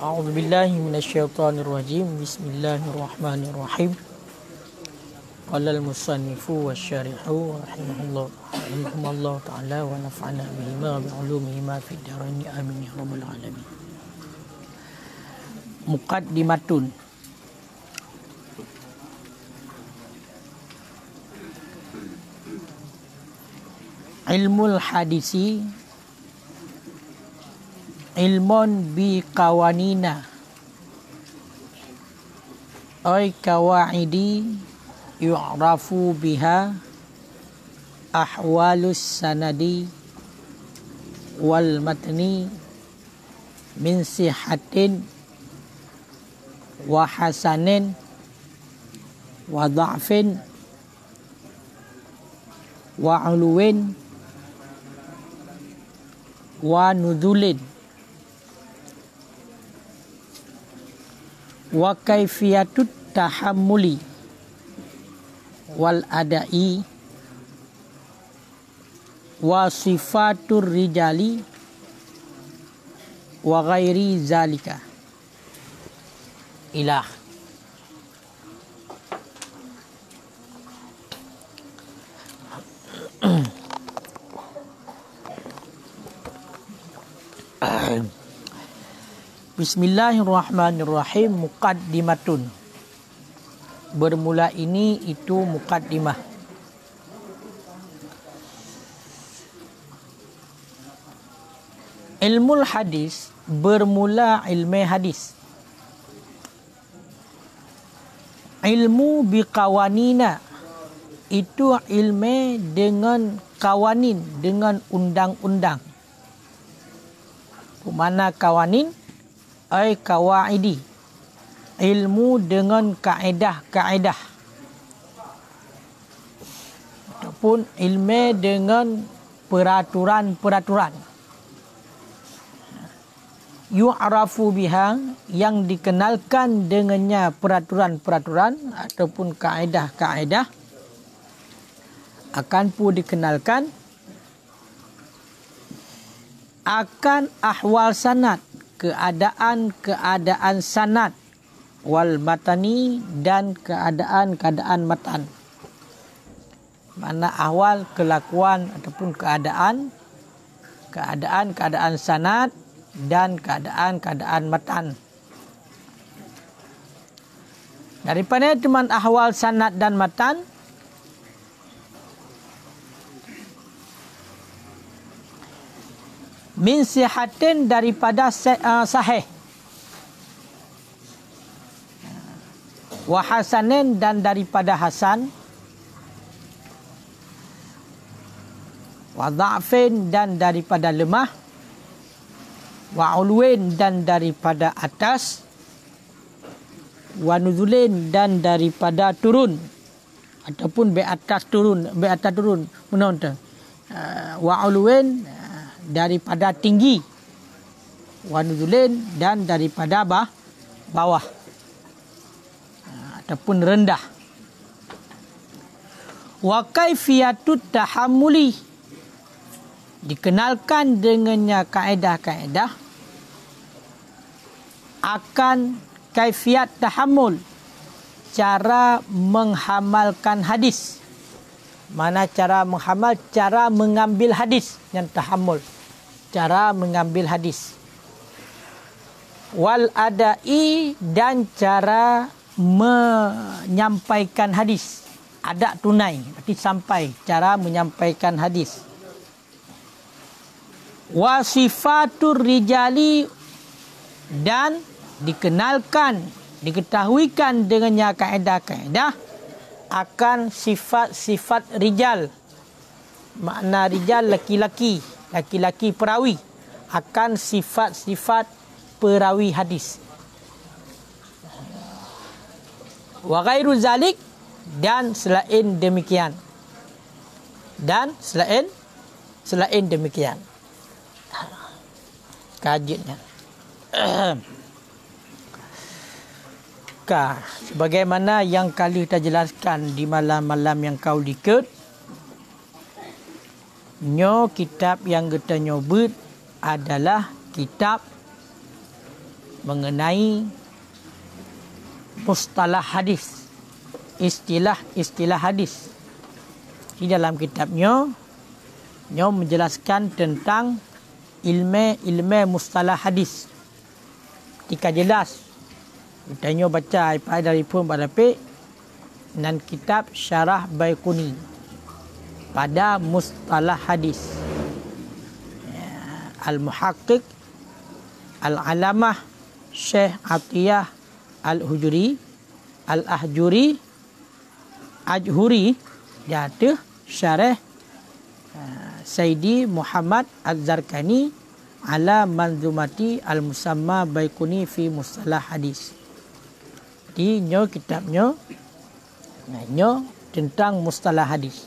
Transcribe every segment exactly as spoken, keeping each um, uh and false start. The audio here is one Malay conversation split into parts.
A'udzu billahi minasyaitonir rajim. Bismillahirrahmanirrahim. Qala al-musannifu wasyarihu rahimahullah rahimahullah ta'ala wa nafa'ana bihima bi 'ulumihima fid dharain amin ya rabbal alamin. Muqaddimatun. Ilmul hadisi ilmun bi qawanina ay kawaidi yu'rafu biha ahwalus sanadi wal matni min sihatin wa hasanin wa dha'fin wa uluwin wa nuzulin wa kaifiyatut tahammuli wal adai wa sifatur rijali wa ghairi zalika ilah. Bismillahirrahmanirrahim. Muqaddimatun. Bermula ini itu muqaddimah. Ilmul hadis bermula ilmu hadis. Ilmu biqawanina itu ilmu dengan kawanin, dengan undang-undang. Mana kawanin? Ay kawaidi. Ilmu dengan kaedah-kaedah. Ataupun ilmu dengan peraturan-peraturan. Yu'rafu biha, yang dikenalkan dengannya peraturan-peraturan ataupun kaedah-kaedah, akan pun dikenalkan akan ahwal sanad, keadaan-keadaan sanad, wal matani, dan keadaan-keadaan matan. Mana ahwal, kelakuan ataupun keadaan, keadaan-keadaan sanad dan keadaan-keadaan matan. Daripada teman ahwal sanad dan matan, min sihatin, daripada sahih, wa hasanin, dan daripada hasan, wa dha'fin, dan daripada lemah, wa ulwin, dan daripada atas, wa nuzulin, dan daripada turun ataupun be atas turun, be atas turun menonton, uh, wa ulwin, daripada tinggi, wa nuzulin, dan daripada bah, bawah ataupun rendah. Wa kaifiyatut tahammuli, dikenalkan dengannya kaedah-kaedah akan kaifiat tahammul, cara menghamalkan hadis. Mana cara menghamal? Cara mengambil hadis, yang tahammul, cara mengambil hadis. Wal adai, dan cara menyampaikan hadis. Ada tunai, berarti sampai, cara menyampaikan hadis. Wa sifatur rijali, dan dikenalkan, diketahuikan dengannya kaedah-kaedah akan sifat-sifat rijal. Makna rijal laki-laki, laki-laki perawi, akan sifat-sifat perawi hadis. Wa ghairu zalik, dan selain demikian. Dan selain selain demikian. Kajiannya. Ka, sebagaimana yang kali kita jelaskan di malam-malam yang kau dikut, nyo kitab yang kita nyobut adalah kitab mengenai mustalah hadis, istilah-istilah hadis. Di dalam kitabnya, dia menjelaskan tentang ilmu-ilmu mustalah hadis. Ketika jelas, kita baca dari pun pada pe dan kitab Syarah Baikuni pada mustalah hadis. Al-Muhaqqiq Al-Alamah Syekh Atiyah Al-Hujuri Al-Ahjuri Ajhuri, dia ada syarah uh, Sayyidi Muhammad Az-Zarkani ala manzumati al-musamma Baikuni fi mustalah hadis. Jadi nyo kitabnya nyo tentang mustalah hadis.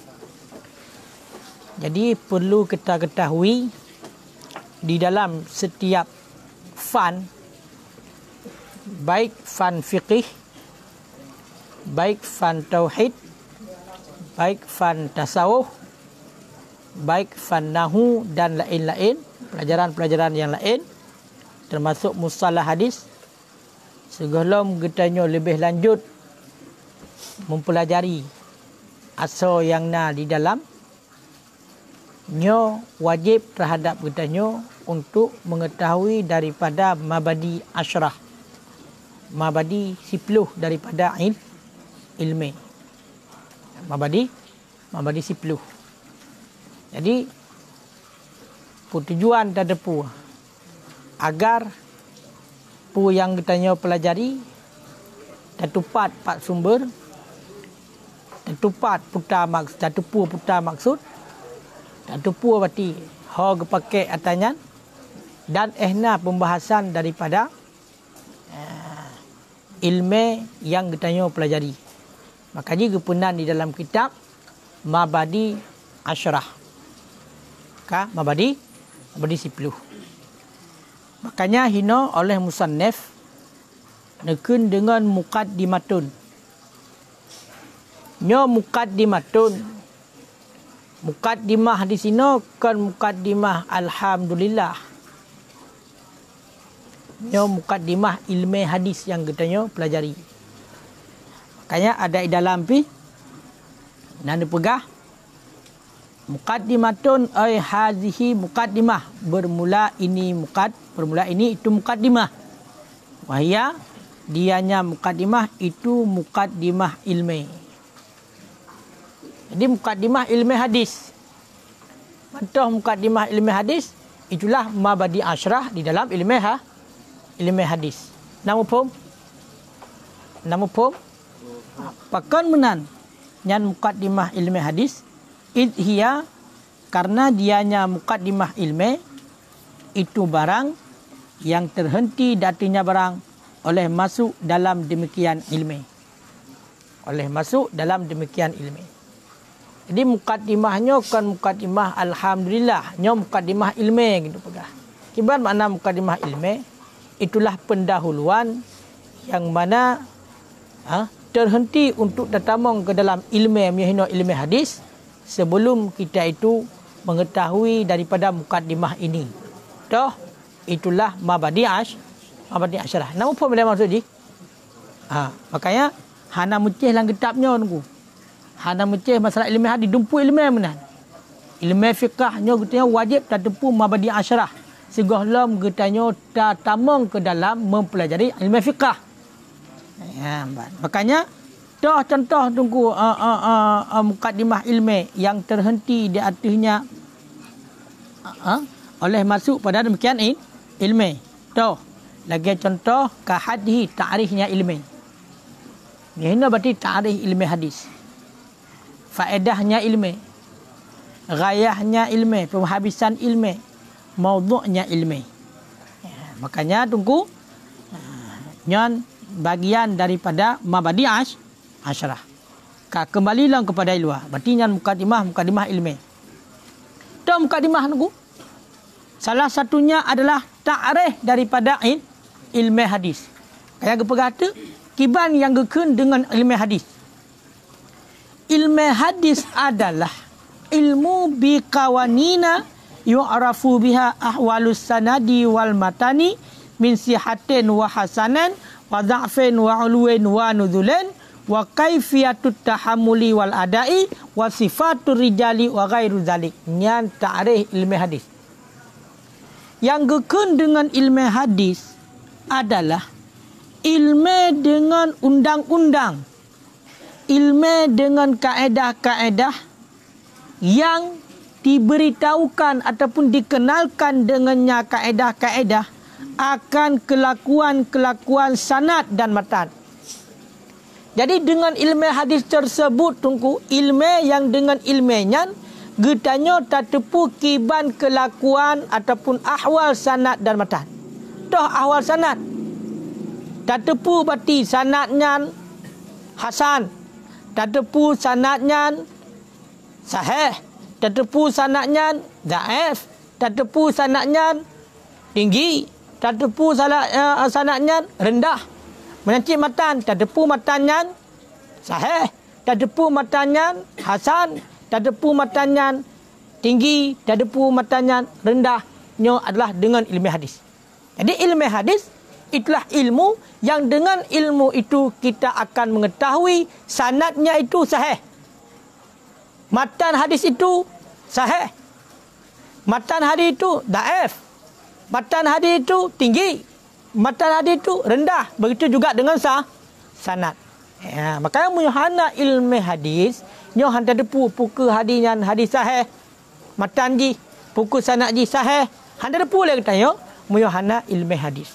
Jadi perlu kita ketahui di dalam setiap fan, baik fan fiqih, baik fan tauhid, baik fan tasawuf, baik fan nahu dan lain-lain, pelajaran-pelajaran yang lain termasuk mustalah hadis, sebelum kita lebih lanjut mempelajari asal yang na di dalam nyo, wajib terhadap kita nyo untuk mengetahui daripada mabadi asyrah, mabadi sepuluh daripada il, ilmi. Mabadi, mabadi sepuluh. Jadi, tujuan dan pu agar pu yang kita nyo pelajari tetupat pak sumber, tetupat putar maksud, tetupu putar maksud, tetupu berarti hog pakai atanyan dan ehna pembahasan daripada uh, ilmu yang kita nyo pelajari. Makanya kepunan di dalam kitab Mabadi Asyrah. Ka Mabadi Mabadi sepuluh. Makanya hina oleh musannif nekun dengan muqaddimatun. Nyo muqaddimatun. Muqaddimah di sini kan muqaddimah alhamdulillah. Nyo muqaddimah ilmu hadis yang kita nyo pelajari. Makanya ada di dalam pi nan dipegah muqaddimatun ay hazihi muqaddimah, bermula ini muqad, bermula ini itu muqaddimah. Wahia dianya muqaddimah itu muqaddimah ilmi. Jadi muqaddimah ilmu hadis. Contoh muqaddimah ilmu hadis itulah mabadi asyrah di dalam ilmu ha, ilmu hadis. Nama pom? Nama pom? Pakan menan nyan muqaddimah ilmu hadis idhiya, karena dianya muqaddimah ilmu itu barang yang terhenti datinya barang oleh masuk dalam demikian ilmu. Oleh masuk dalam demikian ilmu. Jadi muqaddimahnya kan muqaddimah alhamdulillah, nyo muqaddimah ilmu gitu pegah. Kibar makna muqaddimah ilmu itulah pendahuluan yang mana ha, terhenti untuk tatamong ke dalam ilmu yang ilmu hadis sebelum kita itu mengetahui daripada muqaddimah ini. Toh itulah mabadi ash, mabadi asyrah. Nama apa benda maksud ji? Ha, makanya hana mucih lang kitabnya nunggu. Hana mucih masalah ilmu hadis dumpu ilmu menan. Ilmu fiqahnya kita wajib tatempu mabadi asyrah. Segolom kita tatamong ke dalam mempelajari ilmu fiqah. Ya, makanya toh contoh tunggu uh, uh, uh, uh, muqaddimah ilmu yang terhenti di atasnya uh, uh, oleh masuk pada demikian in, ilmu. Toh lagi contoh kahadhi ta'rifnya ilmu. Ini berarti ta'rif ilmu hadis. Faedahnya ilmu, gayahnya ilmu, penghabisan ilmu, maudhu'nya ilmu. Ya, makanya tunggu uh, nyon bagian daripada mabadi ash, asyrah. Ka kembalilah kepada luar. Berarti nyan muqaddimah muqaddimah ilmu. Dah muqaddimah nunggu. Salah satunya adalah ta'rif daripada il, ilmu hadis. Kayak gepegata kiban yang gekun dengan ilmu hadis. Ilmu hadis adalah ilmu biqawanina yu'rafu biha ahwalus sanadi wal matani min sihatin wa hasanan wa dha'fin wa uluin wa nuzulin wa kaifiyatut tahammuli wal adai wa sifatur rijali wa ghairu zalik. Nyan ta'rif ilmu hadis. Yang gekun dengan ilmu hadis adalah ilmu dengan undang-undang, ilmu dengan kaedah-kaedah yang diberitahukan ataupun dikenalkan dengannya kaedah-kaedah akan kelakuan-kelakuan sanad dan matan. Jadi dengan ilmu hadis tersebut tunggu ilmu yang dengan ilmunya getanya tak tepu kiban kelakuan ataupun ahwal sanad dan matan. Toh ahwal sanad tak tepu berarti sanadnya hasan, tak tepu sanadnya sahih, tak tepu sanadnya dhaif, tak tepu sanadnya tinggi, tak tepu uh, sanadnya rendah. Menancik matan, tak tepu matannya sahih, tak tepu matannya hasan, tak tepu matannya tinggi, tak tepu matannya rendah. Nyo adalah dengan ilmu hadis. Jadi ilmu hadis itulah ilmu yang dengan ilmu itu kita akan mengetahui sanadnya itu sahih, matan hadis itu sahih, matan hadis itu dhaif, matan hadis itu tinggi, matan hadis itu rendah. Begitu juga dengan sah sanad. Ya, makanya muhana ilmu hadis nyo hanta depu puku hadisnya hadis sahih, matan ji puku sanad ji sahih, hanta depu le kita yo muhana ilmu hadis.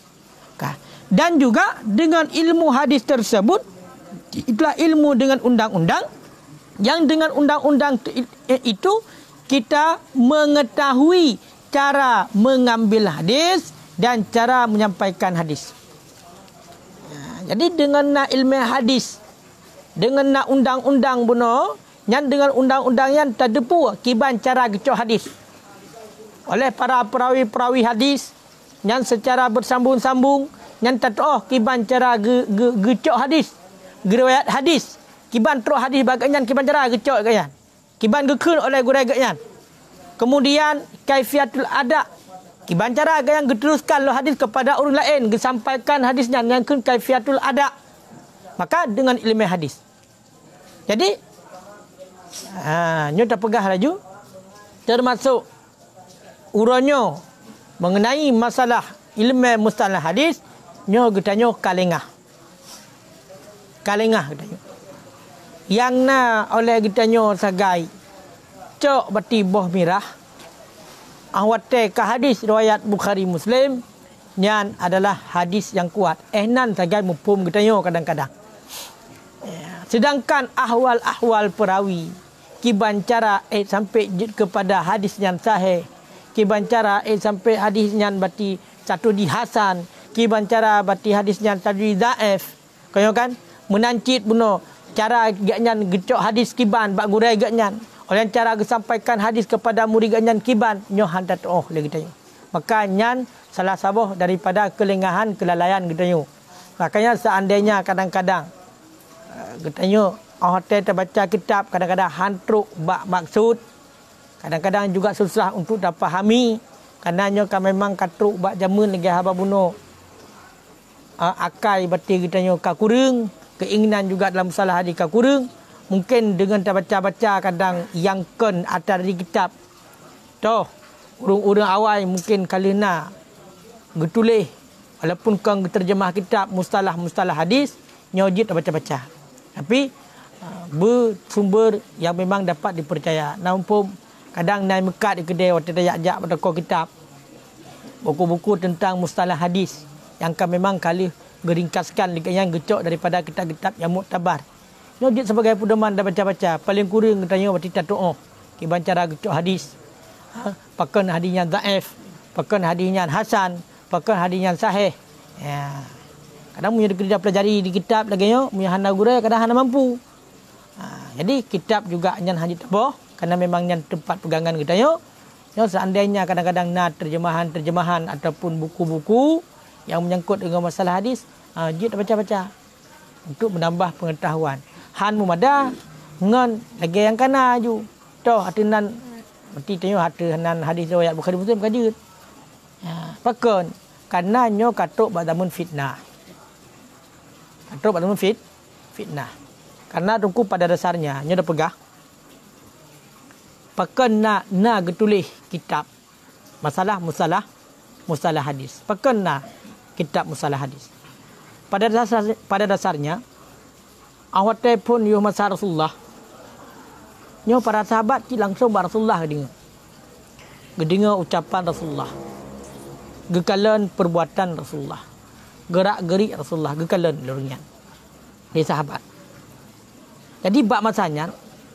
Dan juga dengan ilmu hadis tersebut itulah ilmu dengan undang-undang, yang dengan undang-undang itu kita mengetahui cara mengambil hadis dan cara menyampaikan hadis. Ya, jadi dengan nak ilmu hadis, dengan nak undang-undang buno, yang dengan undang-undang yang terdepu kiban cara gecok hadis oleh para perawi-perawi hadis yang secara bersambung-sambung, yang tatoh kiban cara ge, ge, gecok hadis, geriwayat hadis, kiban teruk hadis bagaian kiban cara gecok gayan, kiban gekun oleh gurai gayan. Kemudian kaifiatul ada, kiban cara yang diteruskan lo hadis kepada orang lain, disampaikan hadisnya yang kun kaifiatul ada. Maka dengan ilmu hadis. Jadi ha nyo tak pegah laju termasuk uronyo mengenai masalah ilmu mustalah hadis, nyo getanyo kalengah. Kalengah getanyo. Yang na oleh getanyo sagai cok bati boh mirah ahwate ka hadis riwayat Bukhari Muslim nyan adalah hadis yang kuat. Ehnan sagai mupum getanyo kadang-kadang. Ya. Sedangkan ahwal-ahwal perawi kiban cara eh sampai kepada hadis yang sahih, kiban cara eh sampai hadis yang bati satu di hasan, kiban cara bati hadis yang tadi dhaif. Kau kan menancit buno cara gaknyan gecok hadis kiban bak gurai gaknyan. Oleh cara disampaikan hadis kepada murid gaknyan kiban nyo hantat oh le gitayo. Maka nyan salah sabuh daripada kelengahan kelalaian gitayo. Makanya seandainya kadang-kadang gitayo hotel terbaca kitab kadang-kadang hantruk bak maksud, kadang-kadang juga susah untuk dipahami kerana nyo kan memang katruk bak jamun lagi haba buno uh, akai bati kita nyo ka kurang, keinginan juga dalam masalah hadis ka kurang. Mungkin dengan terbaca-baca kadang yang ken atas di kitab toh urang-urang awal mungkin kalina getulih walaupun kang terjemah kitab mustalah-mustalah hadis nyo jit baca-baca. Tapi bersumber yang memang dapat dipercaya. Namun kadang naik mekat di kedai waktu tajak-jak pada kau kitab buku-buku tentang mustalah hadis yang kan memang kali geringkaskan yang gecok daripada kitab-kitab yang muktabar. Nojit sebagai pedoman dah baca-baca paling kurang tanya berarti tato kiban cara gecok hadis. Ha, pakan hadis yang dhaif, pakan hadis yang hasan, pakan hadis yang sahih. Ya. Kadang punya kerja pelajari di kitab lagi yo, punya hana gurai kadang hana mampu. Ha, jadi kitab juga nyan haji teboh karena memang nyan tempat pegangan kita yo. Yo seandainya kadang-kadang nak terjemahan-terjemahan ataupun buku-buku yang menyangkut dengan masalah hadis, ha, jit baca-baca untuk menambah pengetahuan. Han mumada ngan lagi yang kana ju. Toh hatinan berarti tanya hati hanan hadis riwayat Bukhari Muslim kajut. Ya, pakan Karena nyo katuk badamun fitnah. Katuk badamun fit, fitnah. Karena tungku pada dasarnya nyo dah pegah. Pakai nak na getulih kitab masalah musalah musalah hadis. Pakai na kitab musalah hadis. Pada dasar pada dasarnya awak pun yo masa Rasulullah. Nyo para sahabat ki langsung bar Rasulullah gedinga. Gedinga ucapan Rasulullah. Gekalan perbuatan Rasulullah. Gerak-gerik Rasulullah gekalan lurungan. Di sahabat. Jadi bab masanya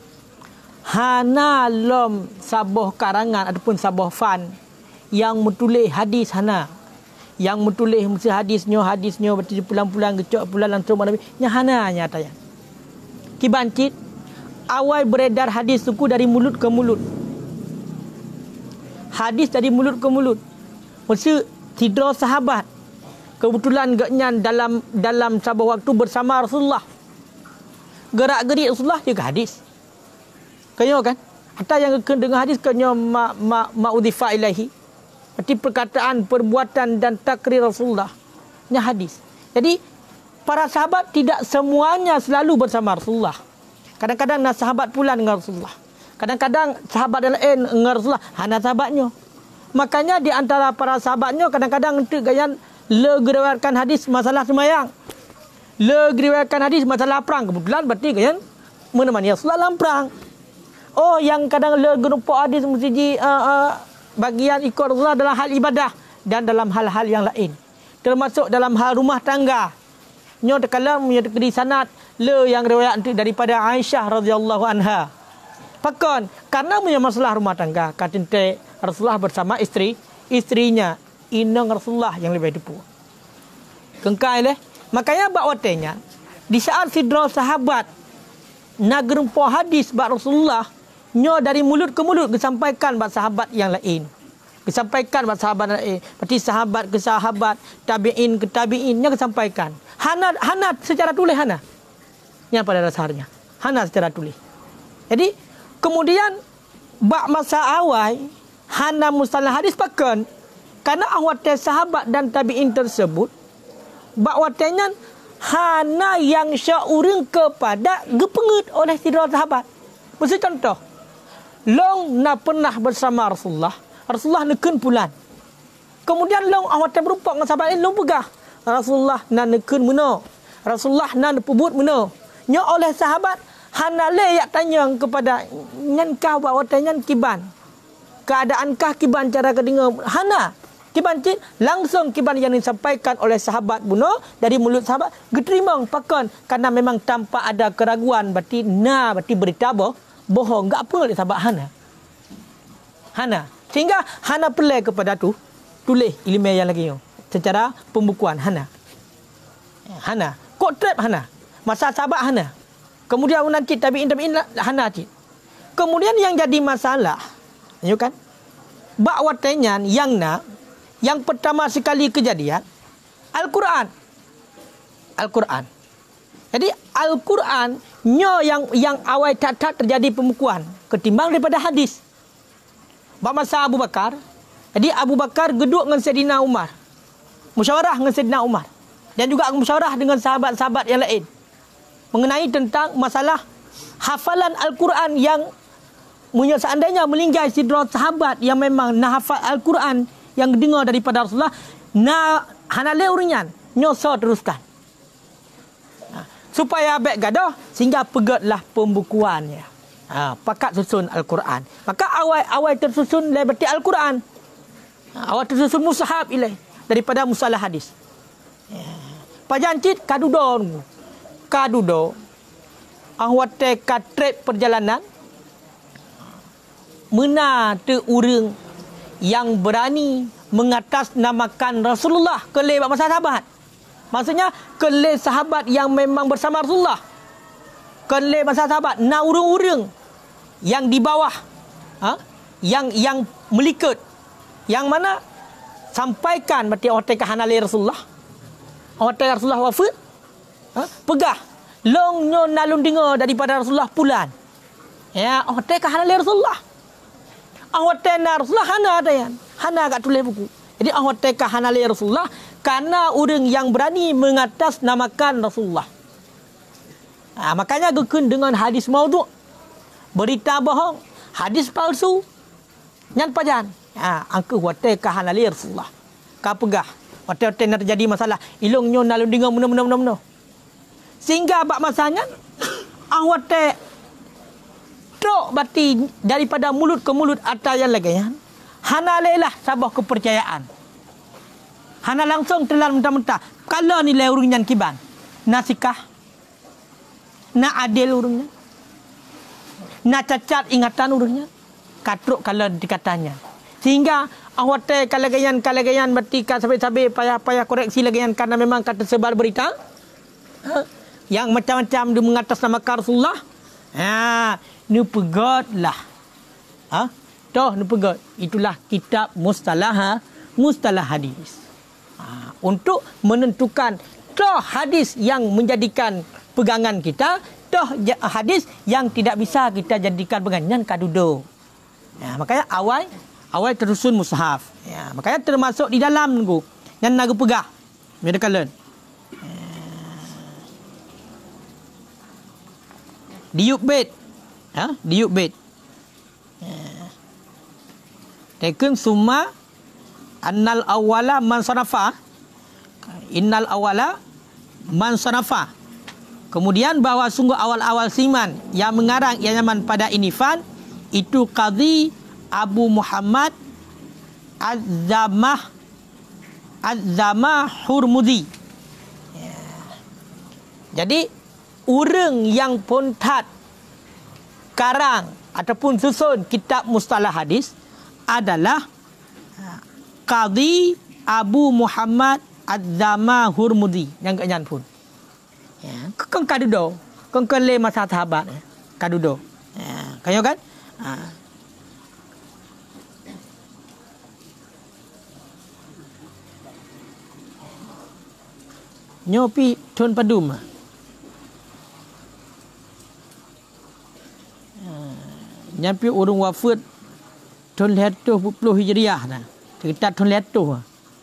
hana lom saboh karangan ataupun saboh fan yang menulis hadis hana. Yang menulis mesti hadisnya hadisnya berarti pulang-pulang gecok pulang langsung Nabi. Nya hana nyatanya. Ki bancit awal beredar hadis suku dari mulut ke mulut. Hadis dari mulut ke mulut. Mesti tidra sahabat. Kebetulan gaknya dalam dalam saboh waktu bersama Rasulullah. Gerak-gerik Rasulullah juga hadis. Kanyo kan? Atau yang dengan hadis kanyo ma ma ma'udhifa ilahi. Berarti perkataan, perbuatan dan takrir Rasulullah. Ini hadis. Jadi para sahabat tidak semuanya selalu bersama Rasulullah. Kadang-kadang nak sahabat pula dengan Rasulullah. Kadang-kadang sahabat yang lain dengan Rasulullah. Hanya sahabatnya. Makanya di antara para sahabatnya kadang-kadang untuk gayan le geriwayatkan hadis masalah semayang. Le geriwayatkan hadis masalah perang. Kebetulan berarti gayan menemani Rasulullah dalam perang. Oh, yang kadang le gerupa hadis mesti di uh, uh, bagian ikut Rasulullah dalam hal ibadah dan dalam hal-hal yang lain. Termasuk dalam hal rumah tangga. Nyo terkalam menyebut sanad le yang riwayat daripada Aisyah radhiyallahu anha. Pakon karena punya masalah rumah tangga katente Rasulullah bersama isteri istrinya inang Rasulullah yang lebih depu. Kengkai leh. Makanya bak watenya di saat sidra sahabat nak gerumpa hadis bak Rasulullah nyo dari mulut ke mulut disampaikan bak sahabat yang lain. Disampaikan bak sahabat yang lain. Berarti sahabat ke sahabat, tabi'in ke tabi'in nya disampaikan. Hana hana secara tulis hana. Yang pada dasarnya. Hana secara tulis. Jadi kemudian bak masa awal hana mustalah hadis pakan karena awat sahabat dan tabi'in tersebut bak watenya hana yang syauring kepada gepengut oleh sidra sahabat. Mesti contoh. Long nak pernah bersama Rasulullah. Rasulullah nekun pulan. Kemudian long awak berupa dengan sahabat lain long pegah. Rasulullah nak nekun meno. Rasulullah nak pebut meno. Nya oleh sahabat hana le yak tanya kepada nyan kau bawa tanya kiban. Keadaankah kiban cara kedengar hana. Kiban cik langsung kiban yang disampaikan oleh sahabat buno dari mulut sahabat geterima pakon karena memang tanpa ada keraguan berarti na berarti berita boh bohong enggak apa oleh sahabat hana. Hana. Sehingga hana pelai kepada tu tulis ilmiah yang lagi secara pembukuan hana. Hana. Kok trap hana. Masa sahabat hana. Kemudian nanti tabi'in tabi'in hana cik. Kemudian yang jadi masalah you kan? Bak watenya yang na yang pertama sekali kejadian Al-Quran. Al-Quran. Jadi Al-Quran nyo yang yang awal tak terjadi pembukuan ketimbang daripada hadis. Bak masa Abu Bakar, jadi Abu Bakar geduk dengan Sayyidina Umar. Musyawarah dengan Sayyidina Umar dan juga musyawarah dengan sahabat-sahabat yang lain mengenai tentang masalah hafalan Al-Quran yang punya seandainya melinggai sidra sahabat yang memang nak hafal Al-Quran yang dengar daripada Rasulullah na hanale uringan nyoso teruskan. Ha, supaya baik gadah sehingga pegatlah pembukuannya. Ha, pakat susun Al-Quran. Maka awal-awal tersusun berarti Al-Quran. Ha, awal tersusun mushaf ilai daripada musalah hadis. Ya. Pajancit kadudo kadudo ahwate katrep perjalanan mena te urang yang berani mengatasnamakan Rasulullah kelih masa sahabat. Maksudnya kelih sahabat yang memang bersama Rasulullah. Kelih masa sahabat na urang-urang yang di bawah ha? yang yang melikat yang mana sampaikan berarti orang hanali Rasulullah. Orang Rasulullah wafat ha? Pegah long nyo nalun dengar daripada Rasulullah pulan. Ya, orang hanali Rasulullah. Awak tenar Rasulullah hana ada yang hana kat tulis buku. Jadi ahwat teka hanali Rasulullah karena orang yang berani mengatasnamakan Rasulullah. Ha, makanya gekun dengan hadis maudhu', berita bohong, hadis palsu, nyan pajan. Ha, angka hotel ka hanali Rasulullah. Ka pegah. Hotel-hotel nak terjadi masalah. Ilong nyon lalu dengar mena-mena-mena. Sehingga bab masanya ahwat te tok bati daripada mulut ke mulut atau yang lagi ya. Hana lelah sabah kepercayaan. Hana langsung telan mentah-mentah. Kalau nilai urungnya kiban. Nasikah. Na adil urungnya. Na cacat ingatan urungnya. Katruk kalau dikatanya. Sehingga awak kalagayan-kalagayan bertika sampai-sampai payah-payah koreksi lagayan karena memang kata sebar berita. Ha? Yang macam-macam dia mengatasnamakan Rasulullah. Ha, ni pegatlah. Ha? Toh ni pegat. Itulah kitab mustalah mustalah hadis. Ha, untuk menentukan toh hadis yang menjadikan pegangan kita, toh hadis yang tidak bisa kita jadikan pegangan kadudo. Ya, makanya awal awal terusun mushaf. Ya, makanya termasuk di dalam nunggu yang nak pegah. Mereka kalian. Diuk bait. Ha? Diuk bait. Tekun summa annal awwala man sanafa. Innal awwala man sanafa. Kemudian bahawa sungguh awal-awal siman yang mengarang yang nyaman pada inifan itu Qadhi Abu Muhammad Az-Zamah Az-Zamah Hurmudi. Ya. Jadi orang yang pontat karang ataupun susun kitab mustalah hadis adalah Qadhi Abu Muhammad Az-Zamah Hurmudi yang kenyan pun. Ya, kong kadudo, kong kele masa sahabat kadudo. Ya, kayo kan? Ha. Nyopi tun padum. Ha. Nyampi urung wafat tun letuh puluh hijriah dah. Kita tun letuh.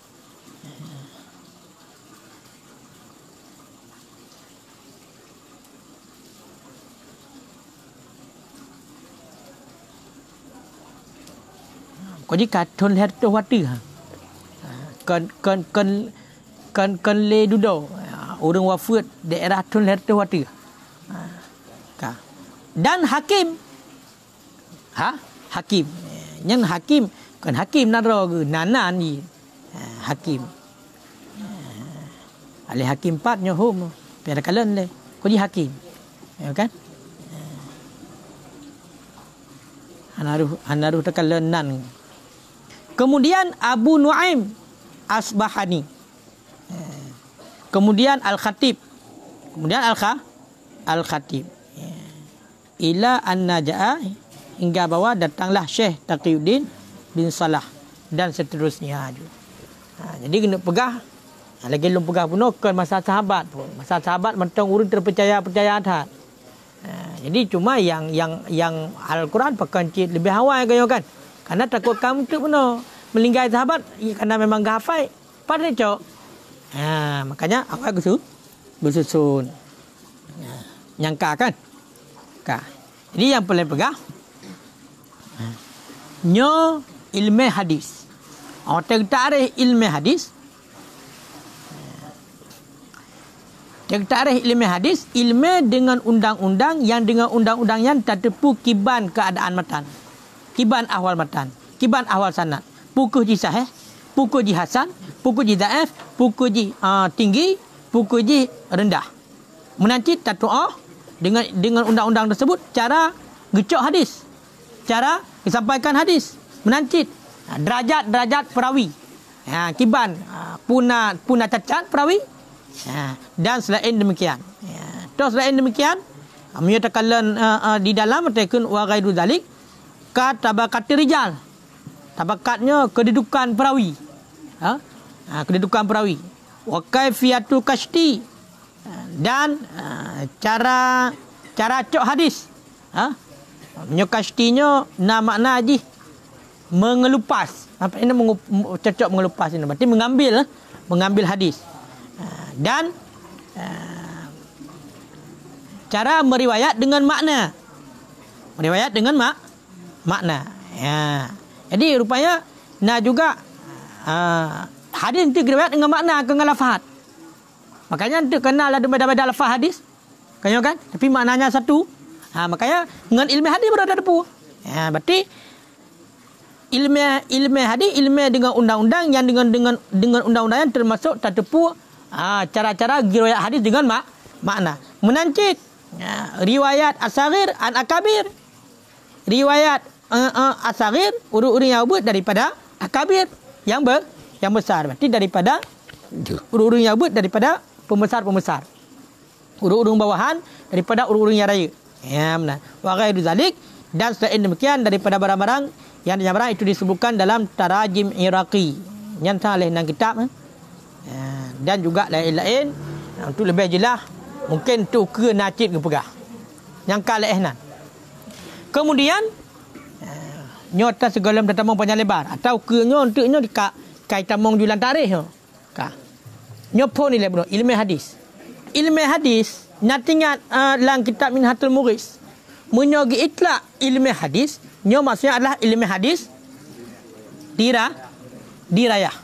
Kau jika tun letuh wati ha. Kan kan kan kan kan le dudo. Urung wafat daerah tun letuh wati. Ha. Dan hakim ha hakim yang hakim kan hakim naro nanan ni ha, hakim ha, ali hakim pat nyo hom pada kalan le ko di hakim ya kan anaru anaru takalan nan. Kemudian Abu Nuaim Asbahani, kemudian Al-Khatib, kemudian Al-Kha Al-Khatib ila an-najaa hingga bahawa datanglah Syekh Taqiyuddin bin Salah dan seterusnya. Ha, jadi kena pegah. Ha, lagi belum pegah pun ke masa sahabat pun. Masa sahabat mentang urut terpercaya-percaya atas. Ha, jadi cuma yang yang yang Al-Quran pakai cik lebih awal kayo kan. Karena takut kamu tu pun melinggai sahabat ya, karena memang gafai pada cok. Ha, makanya awal gusu bersusun. Ha, nyangka kan? Ka. Jadi yang paling pegah nyo ilmu hadis. Orang tarikh ilmu hadis. Tarikh ilmu hadis, ilmu dengan undang-undang yang dengan undang-undang yang tertepu kiban keadaan matan. Kiban ahwal matan, kiban ahwal sanad. Pukul ji sahih, pukul ji hasan, pukul ji dhaif, pukul ji uh, tinggi, pukul ji rendah. Menanti tatu'ah dengan dengan undang-undang tersebut cara gecok hadis. Cara disampaikan hadis menancit derajat-derajat perawi. Ha, kiban puna puna cacat perawi. Ha, dan selain demikian. Ya, terus selain demikian menyatakan uh, uh, di dalam tekun wa ghairu zalik ka tabakat rijal. Tabakatnya kedudukan perawi. Ha? Ha, kedudukan perawi. Wa kaifiyatu kashti dan uh, cara cara cok hadis. Ha? Nyo kastinya na makna ji mengelupas. Apa ini mengup, cocok mengelupas ini? Berarti mengambil, mengambil hadis. Dan uh, cara meriwayat dengan makna. Meriwayat dengan mak makna. Ya. Jadi rupanya nah juga uh, hadis itu diriwayat dengan makna, dengan lafaz. Makanya itu kenal ada beda-beda lafaz hadis. Kan kan? Tapi maknanya satu. Ha, makanya dengan ilmu hadis berada depu. Ya, berarti ilmu ilmu hadis ilmu dengan undang-undang yang dengan dengan dengan undang-undang yang termasuk terdepu ha, cara-cara riwayat hadis dengan mak makna. Menancit ya, riwayat asagir an akabir. Riwayat uh, uh, asagir urut-urut yang abud daripada akabir yang ber, yang besar. Berarti daripada urut-urut yang abud daripada pembesar-pembesar. Urut-urut bawahan daripada urut-urut yang raya. Ya benar. Wa ghairu zalik, dan selain demikian daripada barang-barang yang barang itu disebutkan dalam tarajim Iraqi yang oleh dalam kitab eh? Ya, dan juga lain-lain. Untuk lebih jelas mungkin tu ke nacit ke pegah. Yang kalah ehnan. Kemudian nyota segala datamong panjang lebar atau ke nyo untuk nyo dikak kai tamong julan tarikh nyo. Ka. Nyo pun ni lebro ilmu hadis. Ilmu hadis natingat uh, dalam kitab Minhatul Mughis. Menyogi itlak ilmu hadis, nyo maksudnya adalah ilmu hadis dira dirayah.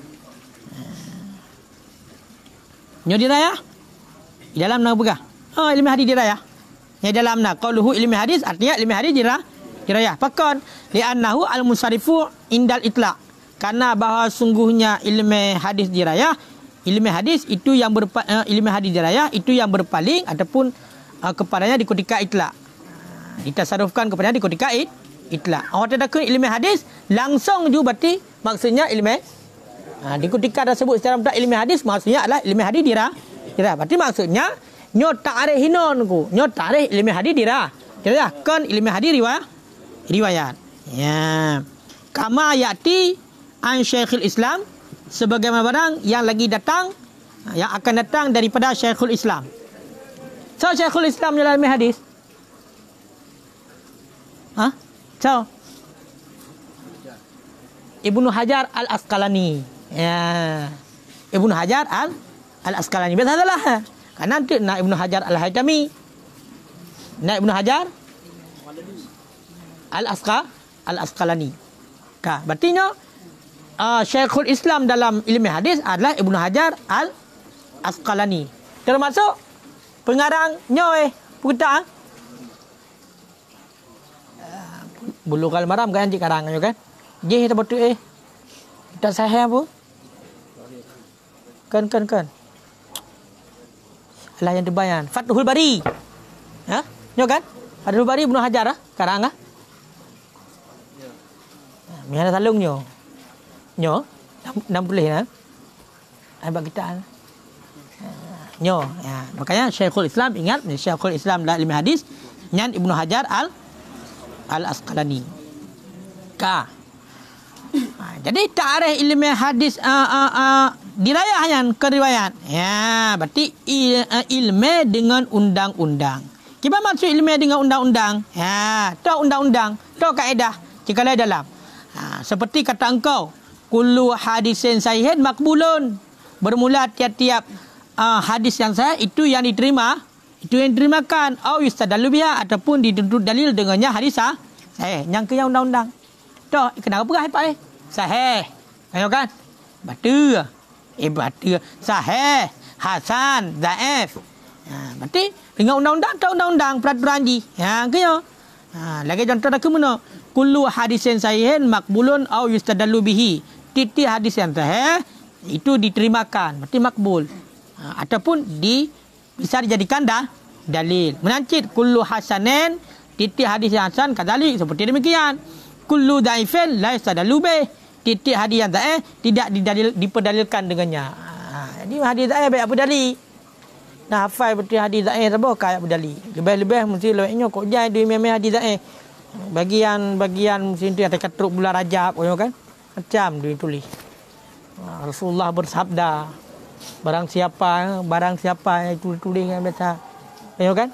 Nyo dirayah di dalam nak pegah. Oh ilmu hadis dirayah. Yang dalam nak qauluhu ilmu hadis artinya ilmu hadis dirayah. Dirayah. Pakon li'annahu al-musarifu indal itlaq. Karena bahawa sungguhnya ilmu hadis dirayah, ilmu hadis itu yang berpa, uh, ilmu hadis dirayah itu yang berpaling ataupun uh, kepadanya di ketika itlaq. Ditasarufkan kepadanya di ketika it, itlaq. Orang terdakwah ilmu hadis langsung juga berarti maksudnya ilmu uh, di ketika tersebut secara mutlak ilmu hadis maksudnya adalah ilmu hadis dirayah. Dirayah. Berarti maksudnya nyo ta'arif hinon ku. Nyo ta'arif ilmu hadis dirayah. Dirayah kan ilmu hadis riwayat riwayat. Ya. Kama yati an Syekhul Islam sebagaimana barang yang lagi datang yang akan datang daripada Syekhul Islam. So Syekhul Islam dalam hadis. Ha? So Ibnu Hajar Al-Asqalani. Ya. Ibnu Hajar Al Al-Asqalani. Betul salah. Karena nanti nak Ibnu Hajar Al-Haytami. Nak Ibnu Hajar Al-Asqa Al-Asqalani. Ka, berarti nya uh, Syekhul Islam dalam ilmu hadis adalah Ibnu Hajar Al-Asqalani. Termasuk pengarang nyoy putar uh, Bulughul Maram kan cik karang kan. Je kita betul eh. Tak sahih apa? Kan kan kan. Alah yang terbayan. Fathul Bari. Ha? Nyo kan? Fathul Bari Ibnu Hajar ah, karang ah. Miana salung nyo. Nyo enam puluh nah. Abang kita. Nyo, ya. Makanya Syekhul Islam ingat Syekhul Islam dalam ilmu hadis nyan Ibnu Hajar Al Al-Asqalani. Ka. Ha, jadi tarikh ilmu hadis uh, uh, uh, dirayah yang keriwayat. Ya, berarti il, uh, ilmu dengan undang-undang. Kita maksud ilmu dengan undang-undang. Ya, tahu undang-undang, tahu kaedah. Jika dalam Ha, seperti kata engkau, kullu hadisin sahihin makbulun. Bermula tiap-tiap uh, hadis yang sahih itu yang diterima, itu yang diterimakan. Au yustadallu biha ataupun dituntut dalil dengannya hadis sah. Sahih. Yang ke yang undang-undang. Toh, kenapa perah pak eh? Sahih. Ayo kan? Betul. Eh betul. Sahih, hasan, dhaif. Ha, berarti dengan undang-undang atau undang-undang peraturan ji. Yang ke ya. Ha, lagi contoh dak ke mana? Kullu hadisin sahihin makbulun au yustadallu bihi. Titi hadis yang sahih itu diterimakan, berarti makbul. Ha, ataupun di bisa dijadikan dah dalil. Menancit kullu hasanin, titi hadis yang hasan kadzalik seperti demikian. Kullu dhaifin la yustadallu bih. Titi hadis yang sahih tidak didalil, diperdalilkan dengannya. Ha, jadi hadis sahih baik apa dalil? Nah, hafal betul hadis sahih apa kayak berdalil. Lebih-lebih mesti lewatnya kok jai dui memang hadis sahih. Bagian bagian mesti itu yang terketruk bulan Rajab kan macam dia tulis Rasulullah bersabda barang siapa barang siapa yang tulis tulis yang biasa kan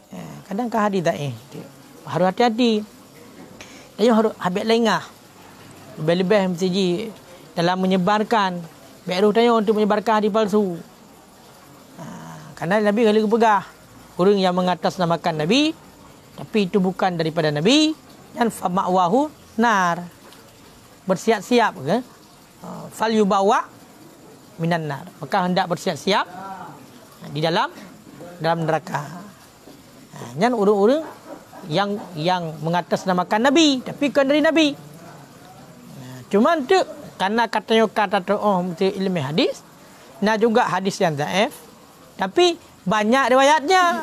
kadang kan hadis da'i harus hati-hati. Ayo harus habis lengah Lebih-lebih mesti ji dalam menyebarkan. Baik tanya untuk menyebarkan hadis palsu. Ha, kerana Nabi kalau pegah orang yang mengatasnamakan Nabi tapi itu bukan daripada Nabi dan fama'wahu nar. Bersiap-siap ke? Fal yubawa minan nar. Maka hendak bersiap-siap di dalam dalam neraka. Ha, yang orang-orang yang yang mengatasnamakan Nabi tapi bukan dari Nabi. Ha, cuma tu karena katanya kata oh mesti ilmu hadis, nah juga hadis yang dhaif, tapi banyak riwayatnya.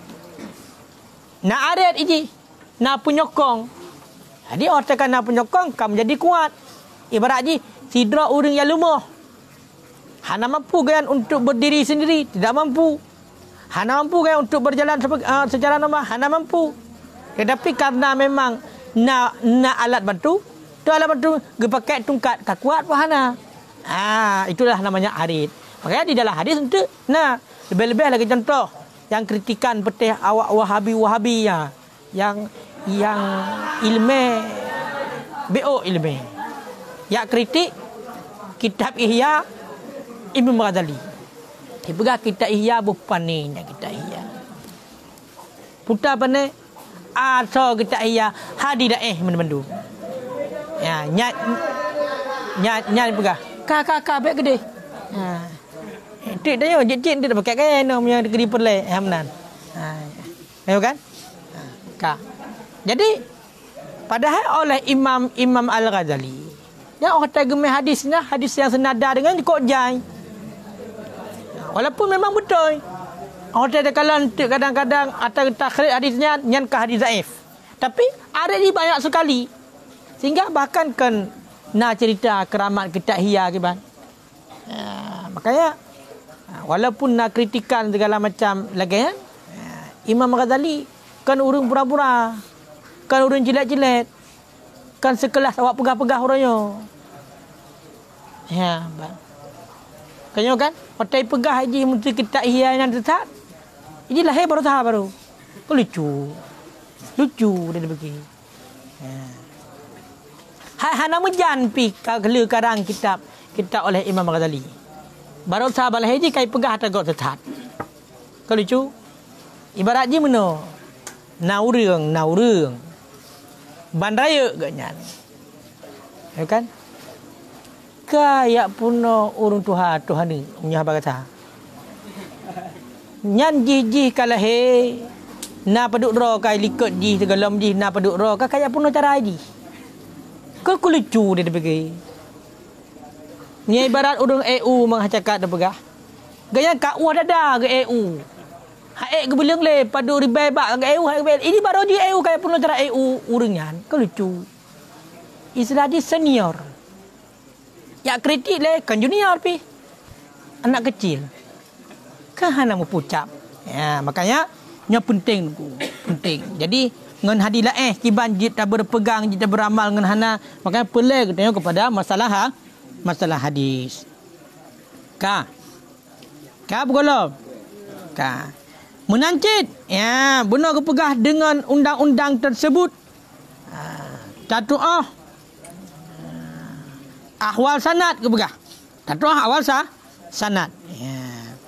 Nak arit ini, nak penyokong. Jadi orang kata nak penyokong, kamu jadi kuat. Ibarat ji sidra orang yang lumah. Hana mampu kan untuk berdiri sendiri, tidak mampu. Hana mampu kan untuk berjalan uh, secara normal, hana mampu. Tetapi karena memang nak nak alat bantu, tu alat bantu dipakai tungkat, tak kuat pun hana. Ah, itulah namanya arit. Makanya di dalam hadis untuk nah lebih-lebih lagi contoh yang kritikan petih awak wahabi-wahabi ya, yang yang ilmu bo ilmu. Ya kritik kitab Ihya Ibnu Ghazali. Dia kitab Ihya bupaninya kitab Ihya. Putar pane asa kitab Ihya hadi daeh mendu. Ya, nyat nyat nyat pegah. Kakak baik gede. Ha. Tik dah yo, jik dia dah pakai kain no punya kedi perlek hamnan. Ha. Tahu kan? Ha. Ka. Jadi padahal oleh Imam Imam Al-Ghazali dia orang tergemar hadisnya, hadis yang senada dengan kok jai. Walaupun memang betul. Orang tak kalau kadang-kadang atau takhrij hadisnya nyan ke hadis dhaif. Tapi ada ni banyak sekali. Sehingga bahkan kan nak cerita keramat kitab Ihya ke ban. Ha, makanya walaupun nak kritikan segala macam lagi kan, Imam Ghazali kan urung pura-pura. Kan urung jilat-jilat. Kan sekelas awak pegah-pegah orangnya. Ya, bang. Kayaknya kan, otai pegah haji menteri kitab Ihya yang tetap. Ini lahir baru tahap baru. Kau lucu. Lucu dia begini. Ya. Ha hana mejan pi kalau karang kitab kitab oleh Imam Ghazali. Baru tahap lahir haji kai pegah tak tetap. Kau lucu. Ibarat je meno. Nau reung, nau reung. Ban raya ganyan. Ya kan? Kayak puno urung Tuhan Tuhan ni punya bagasa. Nyan jiji kalah he na paduk ro kai likut ji tegelom ji na paduk ro ka kayak puno cara ji. Kau lucu dia pergi. Ni ibarat urung E U menghacakat dia pegah. Gaya ka u dada ke E U. Haek ke bilang le padu ribai bak ke E U. Ini baru di E U kayak puno cara E U urungan. Kau lucu. Istilah di senior. Ya kritik le kan junior pi. Anak kecil. Kan hana mau pucap. Ya, makanya nya penting tu. Penting. Jadi ngan hadilah eh kiban jit tak berpegang jit tak beramal ngan hana, makanya pelai katanya kepada masalah ha? Masalah hadis. Ka. Ka bergolong. Ka. Menancit. Ya, benar kepegah dengan undang-undang tersebut. Ha, tatuah. Ahwal sanad kepegah. Tatuah ahwal sah sanad. Ya.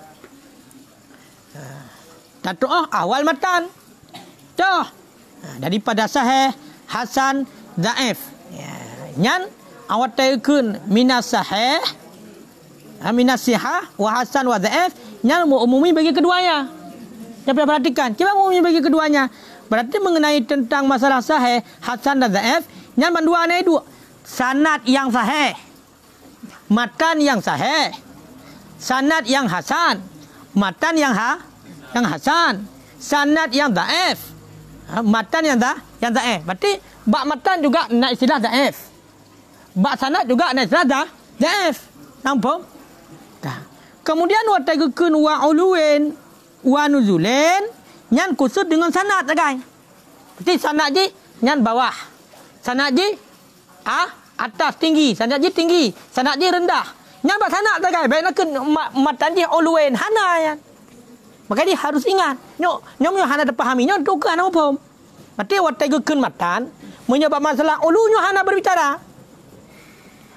Tatuah ahwal matan. Tuh. Daripada sahih, hasan, dhaif. Ya. Nyan awak taikun minas sahih, minas sihah, wa hasan wa dhaif, nyan umumi bagi keduanya. Jangan perhatikan, cuba umumi bagi keduanya. Berarti mengenai tentang masalah sahih, hasan dan dhaif, nyan bandua ada dua. Sanad yang sahih, matan yang sahih. Sanad yang hasan, matan yang ha, yang hasan. Sanad yang dhaif, matan yang dah yang dhaif. Berarti bab matan juga nak istilah dhaif. Bab sanad juga nak istilah dah dhaif. Nampak? Dah. Kemudian wa tagkun wa uluin wa nuzulen nyan kusut dengan sanad guys. Berarti sanad je nyan bawah. Sanad je ah atas tinggi, sanad je tinggi, sanad je rendah. Nyan bab sanad guys. Baik nak matan je uluin hana yan. Maka dia harus ingat. Nyok, nyok nyok hana terpahami. Nyok tukar nama pun. Berarti waktu itu kun matan menyebab masalah ulu nyok hana berbicara.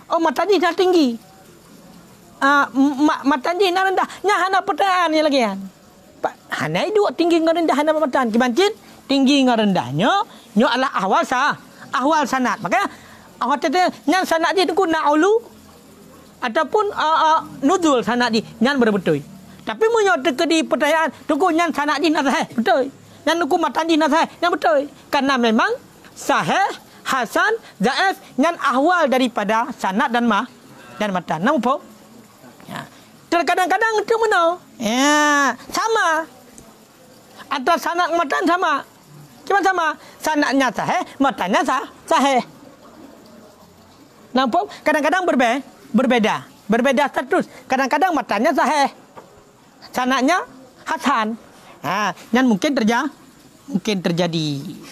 Oh matan ji dah tinggi. Ah uh, matan ji nak rendah. Nya hana pertanyaan ni lagi kan. Hana dua tinggi dengan rendah hana matan. Kibancin tinggi dengan rendahnya nyo adalah ahwal sah. Ahwal sanad. Makanya ahwal tete nyan sanad ji tu nak ulu ataupun uh, uh, nuzul sanad ji nyan betul. Tapi munyo teke di pertanyaan tu nyan sanad ji nak sahih. Betul. Nyan nuku matan ji nak sahih. Nyan betul. Karena memang sahih, hasan, dhaif nyan ahwal daripada sanad dan ma dan matan. Nampak? Ya. Terkadang-kadang itu mana? Ya, sama. Antara sanad matan sama. Cuma sama. Sanadnya sahih, matannya sah, sahih. Nampak? Kadang-kadang berbeda, berbeda. Berbeda status. Kadang-kadang matannya sahih. Sanadnya hasan. Ha, yang mungkin terjadi. Mungkin terjadi.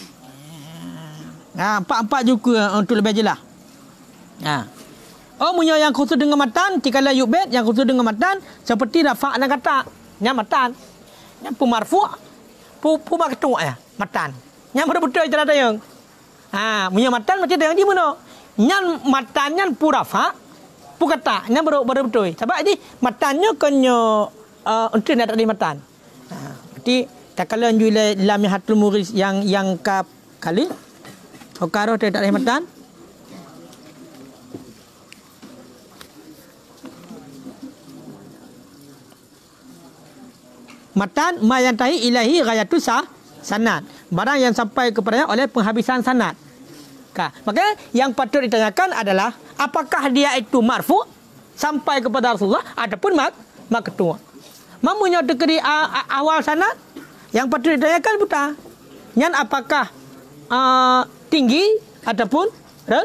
Ha, empat-empat juga untuk lebih jelas. Ha. Oh, punya yang khusus dengan matan, tikala yubed yang khusus dengan matan seperti rafa' dan kata. Yang matan. Yang pumarfu' pu pu maktu' ya, matan. Yang betul-betul cara tayang. Ha, punya matan macam tayang di mana? Yang matannya pu rafa', pu kata. Yang betul-betul. Sebab ini matannya kena uh, untuk nak ada matan. Ha, berarti takala jual lam hatul muris yang yang kap kali. Okaro tidak ada matan. Matan mayantahi ilahi ghayatu sah sanad. Barang yang sampai kepadanya oleh penghabisan sanad. Ka, maka yang patut ditanyakan adalah apakah dia itu marfu sampai kepada Rasulullah ataupun mak maktu. Mamunya dekeri awal sanad yang patut ditanyakan buta. Yang apakah uh, tinggi ataupun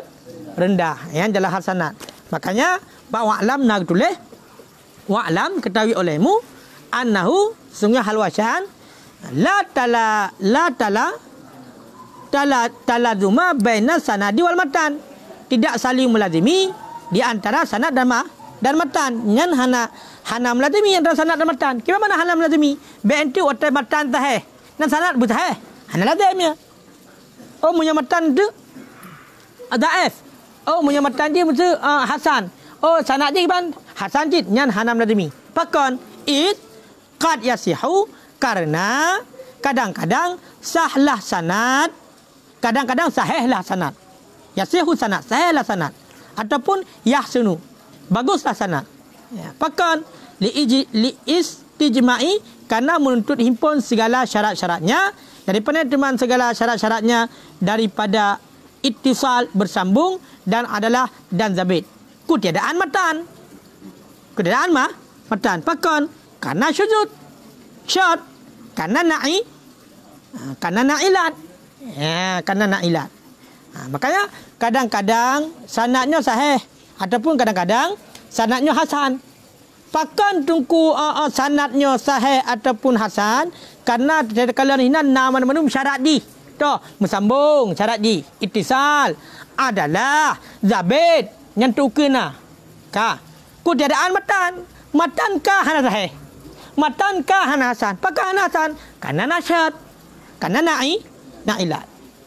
rendah yang adalah hasanat. Makanya bawa alam nak tulis wa alam ketahui olehmu annahu sungguh halwasan la tala la tala tala talazuma baina sanadi wal matan, tidak saling melazimi di antara sanad dan ma dan matan. Ngan hana hana melazimi antara sanad dan matan. Gimana hana melazimi? Benti otai matan sahih dan sanad bu sahih. Hana lazimnya. Oh punya matan tu dhaif. Oh punya matan dia mesti uh, hasan. Oh sanad dia ban hasan jid nyan hana melazimi. Pakon it qad yasihu karena kadang-kadang sahlah sanad, kadang-kadang sahihlah sanad. Yasihu sanad, sahihlah sanad ataupun yahsunu, baguslah sanad. Ya, pakon li iji, li istijma'i karena menuntut himpun segala syarat-syaratnya daripada teman segala syarat-syaratnya daripada ittisal bersambung dan adalah dan zabit. Kutiadaan matan. Kutiadaan mah matan. Pakon karena syuzud, syad, karena na'i, karena na'ilat, ya, karena na'ilat. Ha, makanya kadang-kadang sanadnya sahih ataupun kadang-kadang sanadnya hasan. Pakan tungku uh, uh, sanadnya sahih ataupun hasan karena kalau ini nama nama syarat di, toh bersambung syarat di, ittisal adalah zabit yang tukuna. Ka, kutiadaan matan, matan kah hana sahih? Matan kah hana hasan? Pakah hana hasan? Karena nasyad, karena na'i, na'ilat.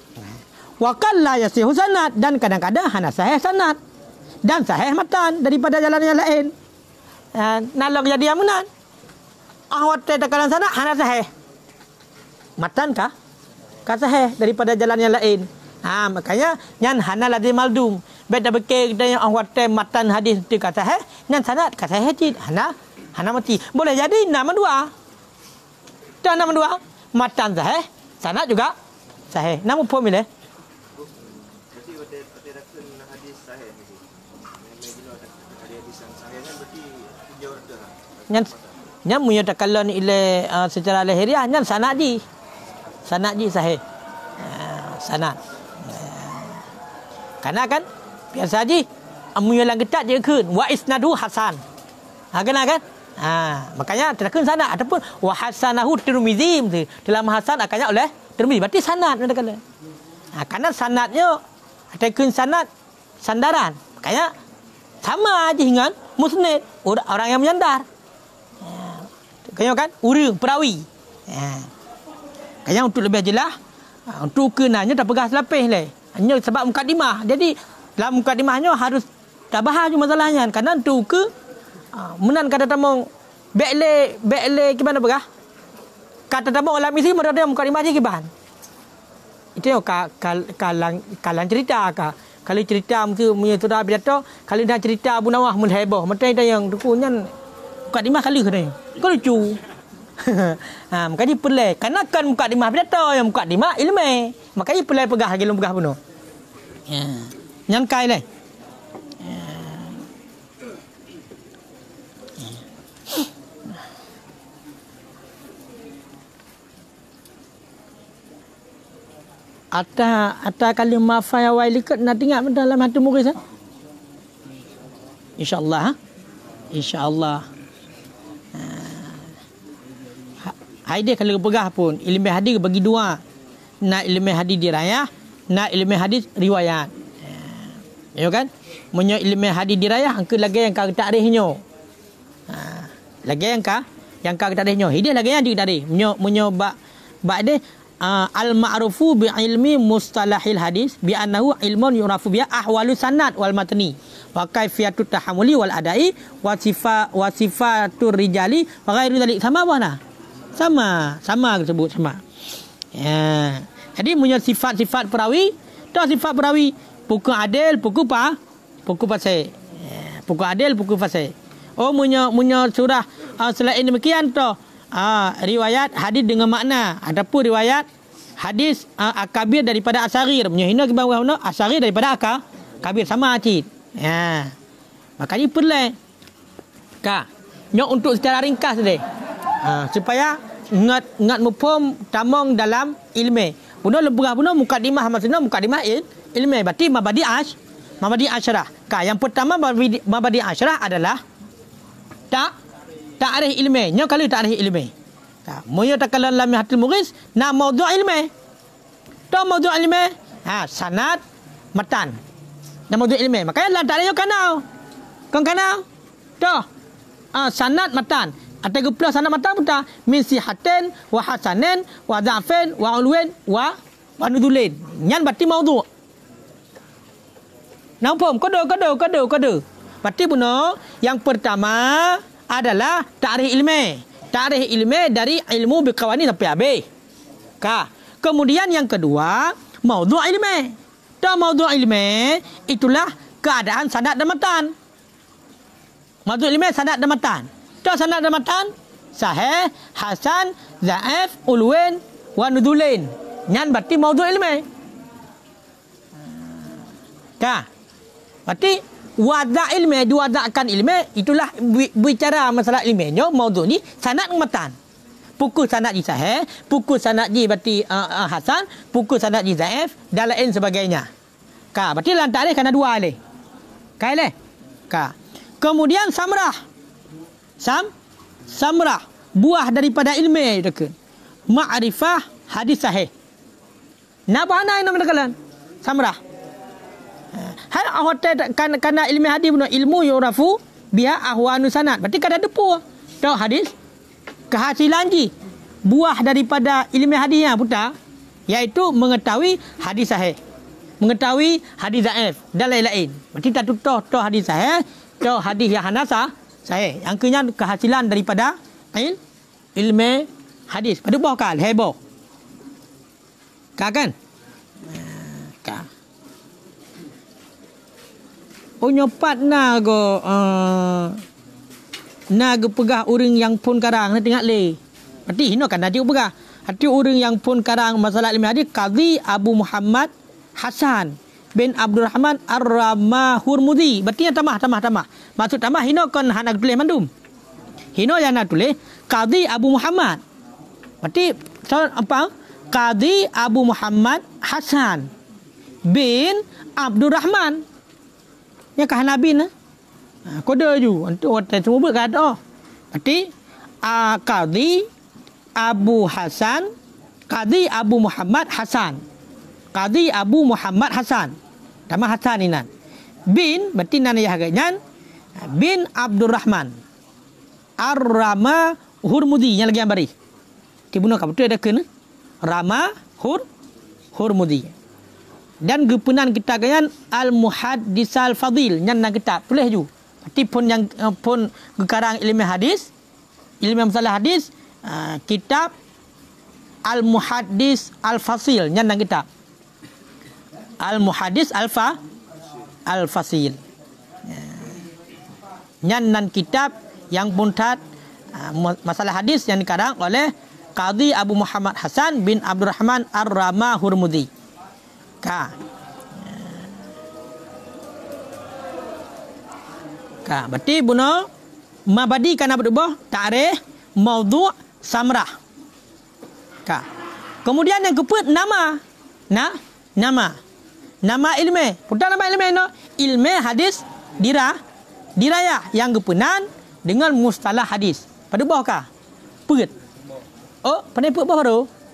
Wa qalla yasihu sanad dan kadang-kadang hana sahih sanad dan sahih matan daripada jalan yang lain. Uh, nalog jadi amunan. Ahwat takalan sanad hana sahih. Matan kah? Kah sahih daripada jalan yang lain. Ha, makanya nyan hana lazim maldum. Beda bekir kita yang ahwat matan hadis tu kah sahih, nyan sanad kah sahih jid hana hana mati. Boleh jadi nama dua. Dan nama dua. Matan sahih, sanad juga sahih. Nama apa milih? Berarti ada ada hadis sahih ni. Bila ada hadis yang sahih kan berarti jauh dah. Nyan nyan punya takalan ile uh, secara lahiriah nyan sanad di. Sanad di sahih. Uh, sanad. Uh, karena kan biasa ji amunya lang ketat je kun wa isnadu hasan. Ha kena kan? Ha, makanya terkena sanad ataupun wa hasanahu Tirmizi tu. Dalam hasan akannya oleh Tirmizi. Berarti sanad ada kala. Ha, karena sanadnya terkena sanad sandaran. Makanya sama aja dengan musnad, orang yang menyandar. Ha, kaya kan urang perawi. Ha. Kaya untuk lebih jelas untuk kenanya tak pegang selapis le. Hanya sebab mukadimah. Jadi dalam mukadimahnya harus Tak bahas je masalahnya. Karena tu ke ha, menan kata tamang bekle bekle gimana berah? Kata tamang alam isi mereka muka di masjid kiban. Itu yo ka kalang kalang cerita ka. Kali cerita mesti punya sudah bidato, kali dah cerita Abu Nawah mun heboh. Macam itu yang dukunnya muka di mas kali kena. Kau lucu. Ha, makanya pelai. Karena kan muka di mas bidato yang muka di mas ilmu. Makanya pelai pegah lagi lu pegah bunuh. Ya. Yang kai le. Ata ata kalimah fa ya wailikut nak ingat dalam hati murid ha? Insya-Allah ha? Insya-Allah. Ha. Hai dia kalau pegah pun ilmu hadis bagi dua. Nak ilmu hadis dirayah, nak ilmu hadis riwayat. Ya kan? Munyo ilmu hadis dirayah angka lagi yang kau tarikhnya. Ha. Lagi yang ka yang kau tarikhnya. Hidup lagi yang ditarik. Munyo munyo ba ba dia Uh, al-ma'rufu bi ilmi mustalahil hadis bi annahu ilmun yurafu bi ahwalu sanad wal matni wa kaifiyatut tahammuli wal adai wa sifa wa sifatur rijali wa ghairu dzalik. Sama mana? Sama, sama disebut sama. Ya. Jadi punya sifat-sifat perawi, tu sifat perawi pukul adil, pukul pa, pukul fasih. Ya. Pukul adil, pukul fasih. Oh punya punya surah uh, selain demikian tu Ah, riwayat hadis dengan makna. Adapun riwayat hadis uh, akabir daripada asarir. Punya hina ke bawah no asarir daripada aka kabir sama acit. Ya. Makanya perlu ka. Nyok untuk secara ringkas deh. Ha, supaya ngat ngat mufhum tamong dalam ilmu. Puno lebah puno mukadimah maksudnya mukadimah il, ilmu. Berarti mabadi ash, mabadi asyarah. Ka yang pertama mabadi, mabadi asyarah adalah tak ta'rif ilmi. Nya kalau ta'rif ilmi. Ta, moyo takalan lam hatil mughis na maudhu' ilmi. Ta maudhu' ilmi. Ha, sanad matan. Na maudhu' ilmi. Makanya la ta'rif kanau. Kan kanau. Ta. Ah, sanad matan. Atau gupla sanad matan puta min sihatin wa hasanin wa dha'fin wa ulwin wa wa nudulin. Nyan berarti maudhu'. Nampak? Kode kode kode kode. Berarti puno yang pertama adalah ta'rif ilmi. Ta'rif ilmi dari ilmu biqawani sampai habis. Ka. Kemudian yang kedua, maudhu' ilmi. Dan maudhu' ilmi itulah keadaan sanad dan matan. Maudhu' ilmi sanad dan matan. Dan sanad dan matan sahih, hasan, dhaif, ulwin wa nudulin. Nyan berarti maudhu' ilmi. Ka. Berarti wada' ilmi, diwada'kan ilmi, itulah bicara masalah ilminya, maudhu' ni sanad matan. Pukul sanad di sahih, pukul sanad di berarti uh, uh, hasan, pukul sanad di dhaif dan lain sebagainya. Ka, berarti lantak ni kena dua ni. Ka le. Ka. Kemudian samrah. Sam samrah, buah daripada ilmi dekat. Ma'rifah hadis sahih. Napa ana nama dekalan? Samrah. Hal hotel kan kana ilmu hadis punya ilmu yurafu biha ahwanu sanad. Berarti kada depu. Tahu hadis kehasilan ji buah daripada ilmu hadisnya putar iaitu mengetahui hadis sahih, mengetahui hadis dhaif dan lain-lain. Berarti tak tahu tahu hadis sahih, tahu hadis yang hanasa sahih. Yang kenya kehasilan daripada il, ilmu hadis. Pada buah kal heboh. Kan? Ka. Oh nyopat na go uh, na go pegah orang yang pun karang na tengok le. Berarti hino kan dia pegah. Hati orang yang pun karang masalah ilmu hadis Qadhi Abu Muhammad Hasan bin Abdul Rahman Ar-Ramahurmudi. Berarti yang tamah tamah tamah. Maksud tamah hino kon hanak tulis mandum. Hino yang nak tulis Qadhi Abu Muhammad. Berarti so, apa? Qadhi Abu Muhammad Hasan bin Abdul Rahman. Yang kah Nabi na. Ha, kode ju. Untuk orang semua buat kata. Berarti uh, Qadhi Abu Hasan, Qadhi Abu Muhammad Hasan. Qadhi Abu Muhammad Hasan. Nama Hasan ini. Bin berarti nan ya agaknya bin Abdul Rahman. Ar-Rama Hurmudi yang lagi yang bari. Tibuno ka betul ada kena. Rama Hur Hurmudi. dan gepenan kita kan al-muhaddis al-fadil nyan na kitab tulis ju. Berarti pun yang uh, pun gekarang ilmu hadis, ilmu masalah hadis, uh, kitab al-muhaddis al-fasil nyan na kitab. Al-muhaddis alfa al-fasil. Nyan nan kitab yang puntat uh, masalah hadis yang dikarang oleh Qadhi Abu Muhammad Hasan bin Abdurrahman Ar-Rama Hurmudi. Ka. Ka. Berarti buno mabadi kana berubah ta'rif maudhu' samrah. Ka. Kemudian yang keempat nama. Nah, nama. Nama ilmu. Putar nama ilmu no. Ilmu hadis dira dirayah yang kepenan dengan mustalah hadis. Pada bawah ka? Pet. Oh, pandai pet bawah tu?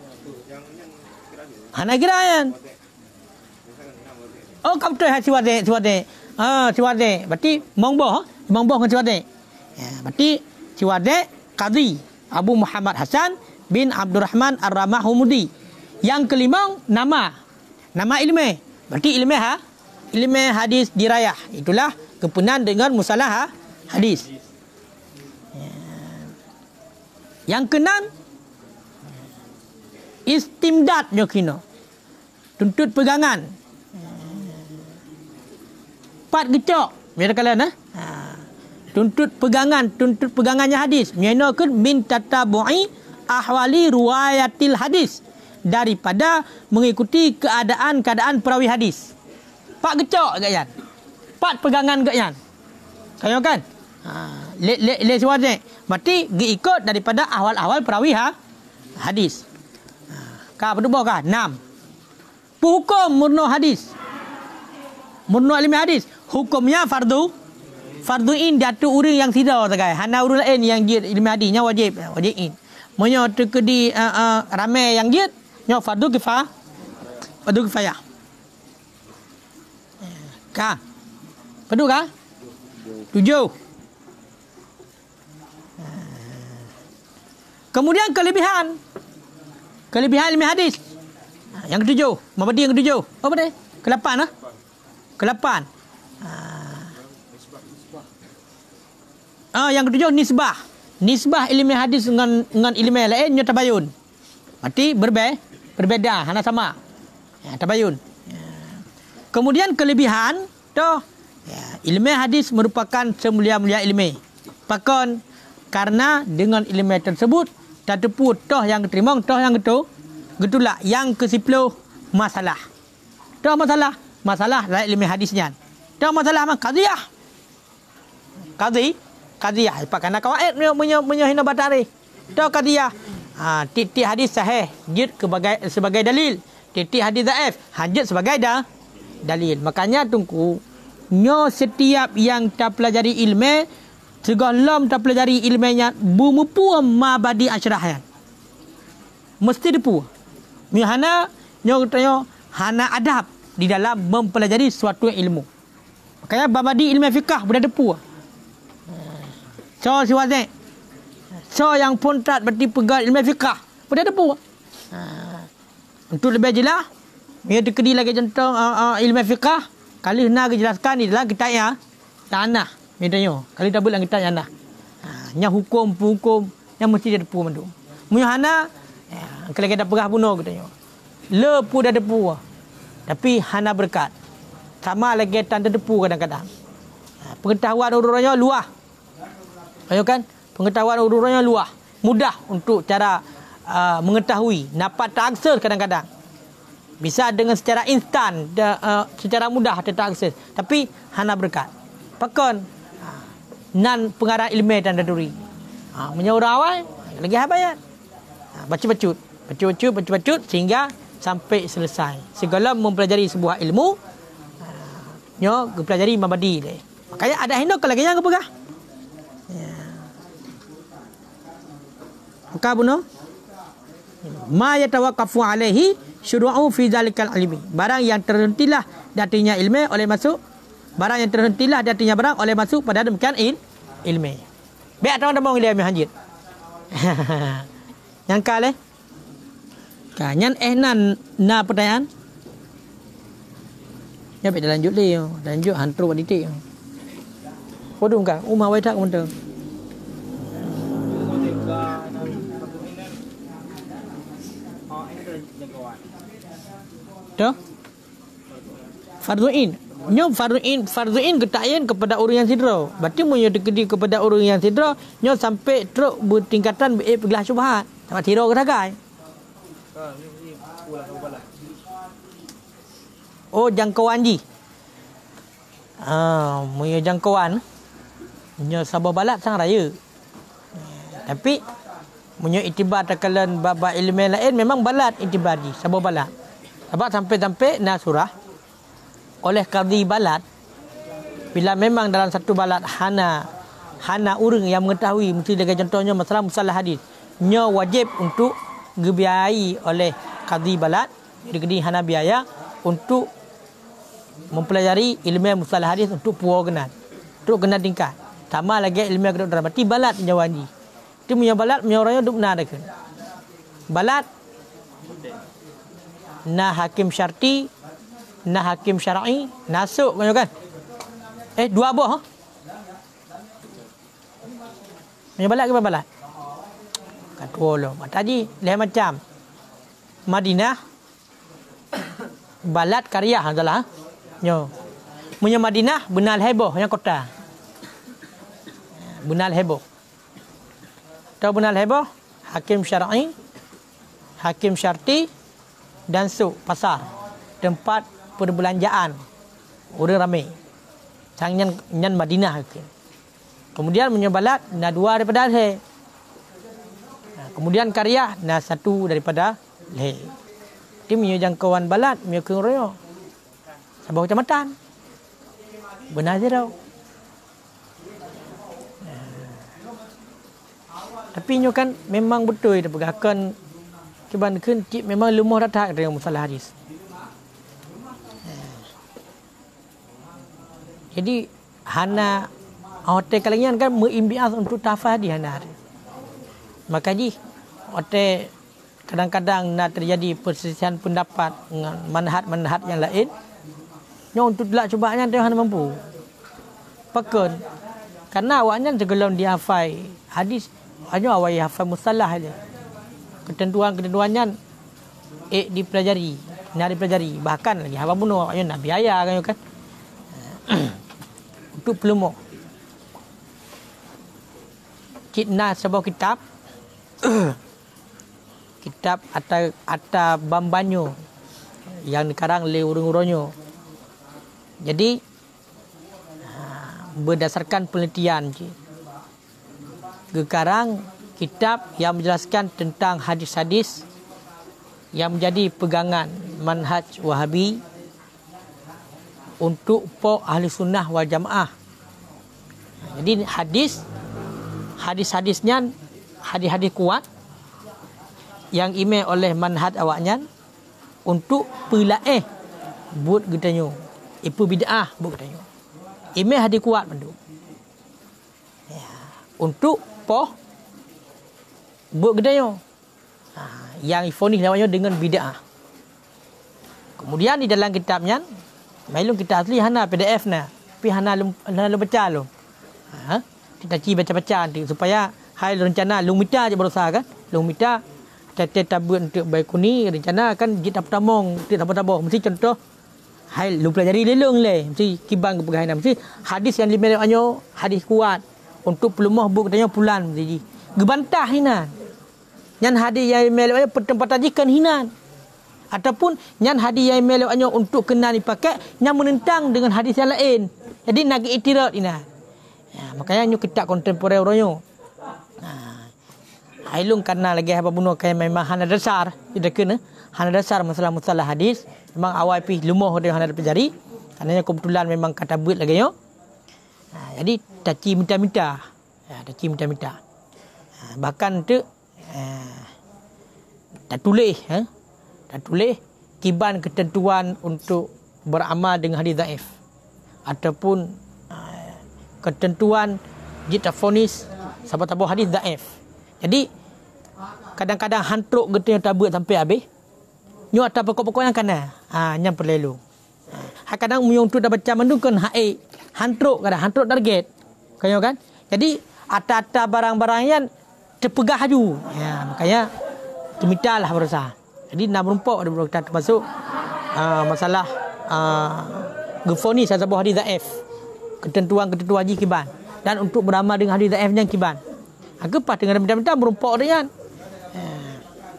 Hana kirayan. Oh, kamu tu hati wade, wade. Ah, wade. Berarti mongboh, mongboh dengan wade. Ya, berarti wade Qadhi Abu Muhammad Hasan bin Abdurrahman Ar-Ramah Humudi. Yang kelima nama. Nama ilmu. Berarti ilmu ha? Ilmu hadis dirayah. Itulah kepenan dengan musalah ha? Hadis. Ya. Yang keenam istimdad nyokino. Tuntut pegangan. Pat gecok. Biar kalian eh? Ha. Tuntut pegangan, tuntut pegangannya hadis. Menyenokeun min tatabu'i ahwali riwayatil hadis. Daripada mengikuti keadaan-keadaan perawi hadis. Pat gecok agak yan. Pat pegangan agak yan. Kayo kan? Ha, le le le suara. Berarti diikut daripada ahwal-ahwal perawi ha? Hadis. Ha, ka berdua ka? enam. Hukum murno hadis. Murno ilmu hadis. Hukumnya fardu fardu in jatuh urang yang tidak tagai. Hana urang lain yang jid ilmu hadisnya wajib, wajib in. Monyo terkedi uh, uh, ramai yang jid, nyo fardu kifayah. Fardu kifayah. Ka. Perlu ka? Tujuh. Kemudian kelebihan. Kelebihan ilmu hadis. Yang ketujuh. Mabadi yang ketujuh. Apa dia? Kelapan ah? Kelapan. Ah, yang ketujuh nisbah. Nisbah ilmu hadis dengan dengan ilmu lain nya tabayun. Berarti berbe berbeda, hana sama. Ya, tabayun. Ya. Kemudian kelebihan toh ya, ilmu hadis merupakan semulia-mulia ilmu. Pakon karena dengan ilmu tersebut terdepu toh yang keterima, toh yang ketu, getulah yang kesepuluh masalah. Toh masalah, masalah dalam ilmu hadisnya. Toh masalah mah qadhiyah. Qadhi, qadhiyah. Pakana kawaid menyo menyo hina batari. Toh qadhiyah. Ha, titik hadis sahih jid sebagai sebagai dalil. Titik hadis dhaif hajat sebagai dah dalil. Makanya tungku nyo setiap yang tak pelajari ilmu segala tak pelajari ilmunya bumupu mabadi asyrahyan. Mesti depu. Mihana nyo katanya hana adab di dalam mempelajari suatu ilmu. Makanya mabadi ilmu fikah sudah depu. So siwazek. So yang pun tak berarti pegang ilmu fikah sudah depu. Ha. Untuk lebih jelas, dia terkedi lagi contoh uh, uh, ilmu fikah. Kali nak jelaskan ni dalam kitab ya tanah. Medanya. Kali tak boleh kitab tanah. Ha, nya hukum hukum yang mesti dia depu mandu. Muhana ya, kalau kita pegah bunuh katanya. Le pu dah depu. Tapi hana berkat. Sama lagi tan terdepu kadang-kadang. Ha, pengetahuan ururnya luah. Ayo kan? Pengetahuan ururnya luah. Mudah untuk cara uh, mengetahui, dapat terakses kadang-kadang. Bisa dengan secara instan, da, uh, secara mudah terakses. Tapi hana berkat. Pakon uh, nan pengarah ilmu dan daduri. Ha, menyaurah awal lagi habayat. Ha, baca-bacut, baca-bacut, baca-bacut sehingga sampai selesai. Segala mempelajari sebuah ilmu, uh, nyo mempelajari mabadi dia. Makanya ada hendak lagi yang kepegah. Ya. Maka buno ma yatawaqqafu alaihi syuru'u fi zalikal ilmi. Barang yang terhentilah datinya ilmu oleh masuk barang yang terhentilah datinya barang oleh masuk pada demikian il, ilmu. Baik teman-teman ilmu hanjit. Yang kale. Kanyan eh nan na pertanyaan. Ya bị lanjut lagi. Lanjut hantu buat titik. Kodong kan? Umah wai tak kemudian. Tuh. Fardu'in. Nyo fardu'in, fardu'in ketayan kepada orang yang sidra. Berarti munyo dekedi kepada orang yang sidra, nyo sampai teruk bertingkatan be pegelah syubhat. Sama tiro ke tagai. Oh, jangkauan ji. Ah, munyo jangkauan. Nyo sabar balat sang raya. Tapi munyo itibar takalan bab ilmu lain memang balat itibar ji, sabar balat. Sebab sampai-sampai na surah oleh qadhi balat, bila memang dalam satu balat hana hana orang yang mengetahui, mesti dengan contohnya masalah musalah hadis, nyo wajib untuk dibiayai oleh qadhi balat, dikedi hana biaya untuk mempelajari ilmu musalah hadis untuk puas kenal, untuk kenal tingkat. Sama lagi ilmu kedokteran, berarti balat menjawani. Itu punya balat punya orangnya duk benar dekan. Balat na hakim syarti, na hakim syar'i, nasuk kan? Eh dua buah. Ha? Punya balat ke balat? Kata lo. Tadi lain macam. Madinah balat karya adalah nyo. Punya Madinah benal heboh yang kota. Benal heboh. Tahu benal heboh? Hakim syar'i, hakim syarti dan suk pasar. Tempat perbelanjaan. Orang ramai. Sang nyan, nyan Madinah ke. Kemudian menyebalat na dua daripada Leher. Kemudian karya na satu daripada Leher. Dia punya jangkauan balat, punya kengroyo. Sabah kecamatan. Benar je tau. Tapi nyo kan memang betul dia pegakan keban keun memang lemah datang dengan masalah hadis. Jadi hana hotel kalangan kan mengimbias untuk tafah di hana. Maka ji hotel kadang-kadang nak terjadi perselisihan pendapat dengan manhaj-manhaj yang lain. Nyo untuk telak cubanya dia hana mampu. Pakon karena awaknya sebelum dia hafal hadis hanya awak hafal mustalah aja. Ketentuan-ketentuannya eh dipelajari, nak dipelajari. Bahkan lagi hafal bunuh awaknya nak biaya kan kan. Untuk pelumo. Kitna sebuah kitab kitab Atta Atta Bambanyo yang dikarang oleh urang-urangnya. Jadi berdasarkan penelitian gekarang kitab yang menjelaskan tentang hadis-hadis yang menjadi pegangan manhaj Wahabi untuk pok ahli sunnah wal jamaah. Jadi hadis hadis-hadisnya hadis-hadis kuat yang ime oleh manhaj awaknya untuk pelaeh buat getanyo ipu bid'ah buat getanyo ime hadis kuat pandu ya, untuk poh buat getanyo ha, yang ifonis lawannya dengan bid'ah. Kemudian di dalam kitabnya mailun kita asli hana P D F na tapi hana lu hana lu baca lu ha kita ci baca-baca nanti supaya hai rencana lu mita je berusaha kan lu mita tete tabun untuk baikuni rencana kan jit pertamong tidak apa-apa mesti contoh hai lu pelajari lelong le mesti kibang kepegahan mesti hadis yang dimeloknya hadis kuat untuk pelumah buk tanya pulan mesti gebantah hinan nyan hadis yang dimeloknya pertempatan jikan hinan ataupun nyan hadis yang meloknya untuk kena dipakai yang menentang dengan hadis yang lain. Jadi nak iktiraf ina. Ya, makanya nyu kitab kontemporer orangnya. Nah. Hailung karena lagi apa bunuh kayak memang hana dasar, tidak kena hana dasar masalah-masalah hadis, memang awal pi lumah dia hana pelajari. Karena kebetulan memang kata buat lagi yo. Nah, jadi taci minta-minta. Ya, taci minta-minta. Nah, bahkan tu eh, tak tulis eh dan tulis kiban ketentuan untuk beramal dengan hadis dhaif ataupun uh, ketentuan jita fonis sahabat tabu hadis dhaif. Jadi kadang-kadang hantruk getnya tabut sampai habis. Nyu atas pokok-pokok yang kana. Ha nyam perlelu. Ha, kadang muyung tu dah baca mandu kan hae hantruk kadang hantruk target kayo kan. Jadi ata-ata barang-barang yang terpegah haju. Ya, makanya temitalah berusaha. Jadi nak merumpok ada berkata termasuk uh, masalah uh, gefoni saya sebuah hadis dhaif. Ketentuan-ketentuan haji kiban dan untuk beramal dengan hadis dhaif yang kiban. Aku pas dengan benda-benda merumpok dengan uh,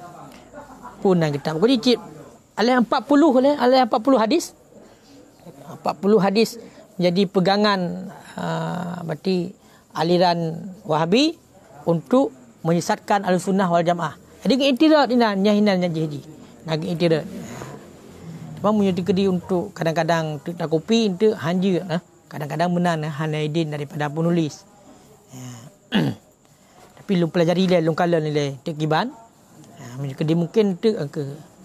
pun yang kita buku cip alih empat puluh oleh alih empat puluh hadis. empat puluh hadis menjadi pegangan uh, berarti aliran Wahabi untuk menyesatkan Ahlussunnah wal Jamaah. Jadi iktirad ina nyahinan yang jihadi. Nak iktirad. Cuma punya dikedi untuk kadang-kadang tak kopi itu hanja eh. Kadang-kadang menan eh, Hanaidin daripada penulis. Ya. Tapi lu pelajari dia lu kala nilai tekiban. Ya, menjadi mungkin tu ke